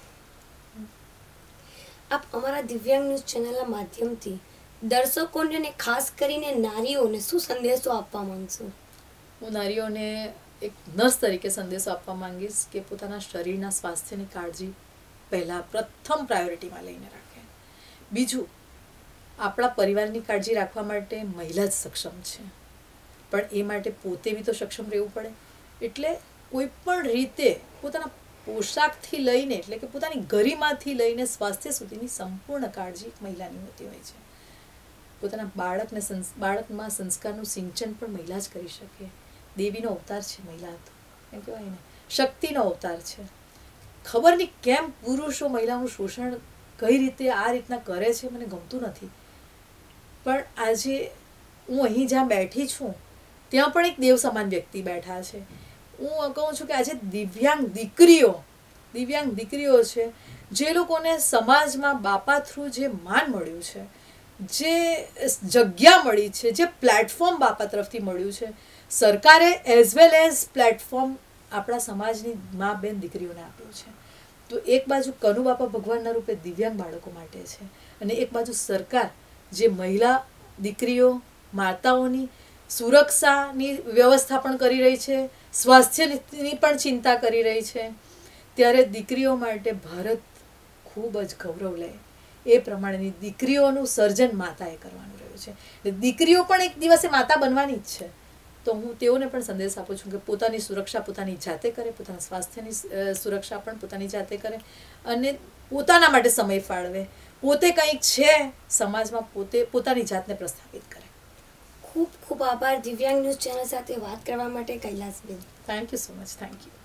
આપ અમારા દિવ્યાંગ ન્યૂઝ ચેનલના માધ્યમથી દર્શકોને અને ખાસ કરીને નારીઓને શું સંદેશો આપવા માંગશો? હું નારીઓને એક નર્સ તરીકે સંદેશો આપવા માંગીશ કે પોતાના શરીરના સ્વાસ્થ્યની કાળજી પહેલાં પ્રથમ પ્રાયોરિટીમાં લઈને રાખે. બીજું, આપણા પરિવારની કાળજી રાખવા માટે મહિલા જ સક્ષમ છે, પણ એ માટે પોતે બી તો સક્ષમ રહેવું પડે. એટલે કોઈ પણ રીતે પોતાના પોશાકથી લઈને, એટલે કે પોતાની ગરિમાથી લઈને સ્વાસ્થ્ય સુધીની સંપૂર્ણ કાળજી એક મહિલાની હોતી હોય છે. પોતાના બાળકમાં સંસ્કારનું સિંચન પણ મહિલા જ કરી શકે. દેવીનો અવતાર છે મહિલા, તો એમ કહેવાય ને, શક્તિનો અવતાર છે. ખબર નહીં કેમ પુરુષો મહિલાનું શોષણ કઈ રીતે આ રીતના કરે છે, મને ગમતું નથી. પણ આજે હું અહીં જ્યાં બેઠી છું ત્યાં પણ એક દેવ સમાન વ્યક્તિ બેઠા છે. હું કહું છું કે આજે દિવ્યાંગ દીકરીઓ છે, જે લોકોને સમાજમાં બાપા થ્રુ જે માન મળ્યું છે, જે જગ્યા મળી છે, જે પ્લેટફોર્મ બાપા તરફથી મળ્યું છે, સરકારે એઝ વેલ એઝ પ્લેટફોર્મ આપણા સમાજની મા બેન દીકરીઓને આપ્યું છે. તો એક બાજુ કનુબાપા ભગવાનના રૂપે દિવ્યાંગ બાળકો માટે છે, અને એક બાજુ સરકાર જે મહિલા દીકરીઓ માતાઓની સુરક્ષાની વ્યવસ્થા પણ કરી રહી છે, સ્વાસ્થ્યની પણ ચિંતા કરી રહી છે. ત્યારે દીકરીઓ માટે ભારત ખૂબ જ ગૌરવ લે એ પ્રમાણેની દીકરીઓનું સર્જન માતાએ કરવાનું રહ્યું છે. દીકરીઓ પણ એક દિવસે માતા બનવાની જ છે. તો હું તેઓને પણ સંદેશ આપું છું કે પોતાની સુરક્ષા પોતાની જાતે કરે, પોતાના સ્વાસ્થ્યની સુરક્ષા પણ પોતાની જાતે કરે, અને પોતાના માટે સમય ફાળવે. પોતે કંઈક છે સમાજમાં, પોતાની જાતને પ્રસ્થાપિત કરે. ખૂબ ખૂબ આભાર દિવ્યાંગ ન્યૂઝ ચેનલ સાથે વાત કરવા માટે Kailasben. Thank you so much. Thank you.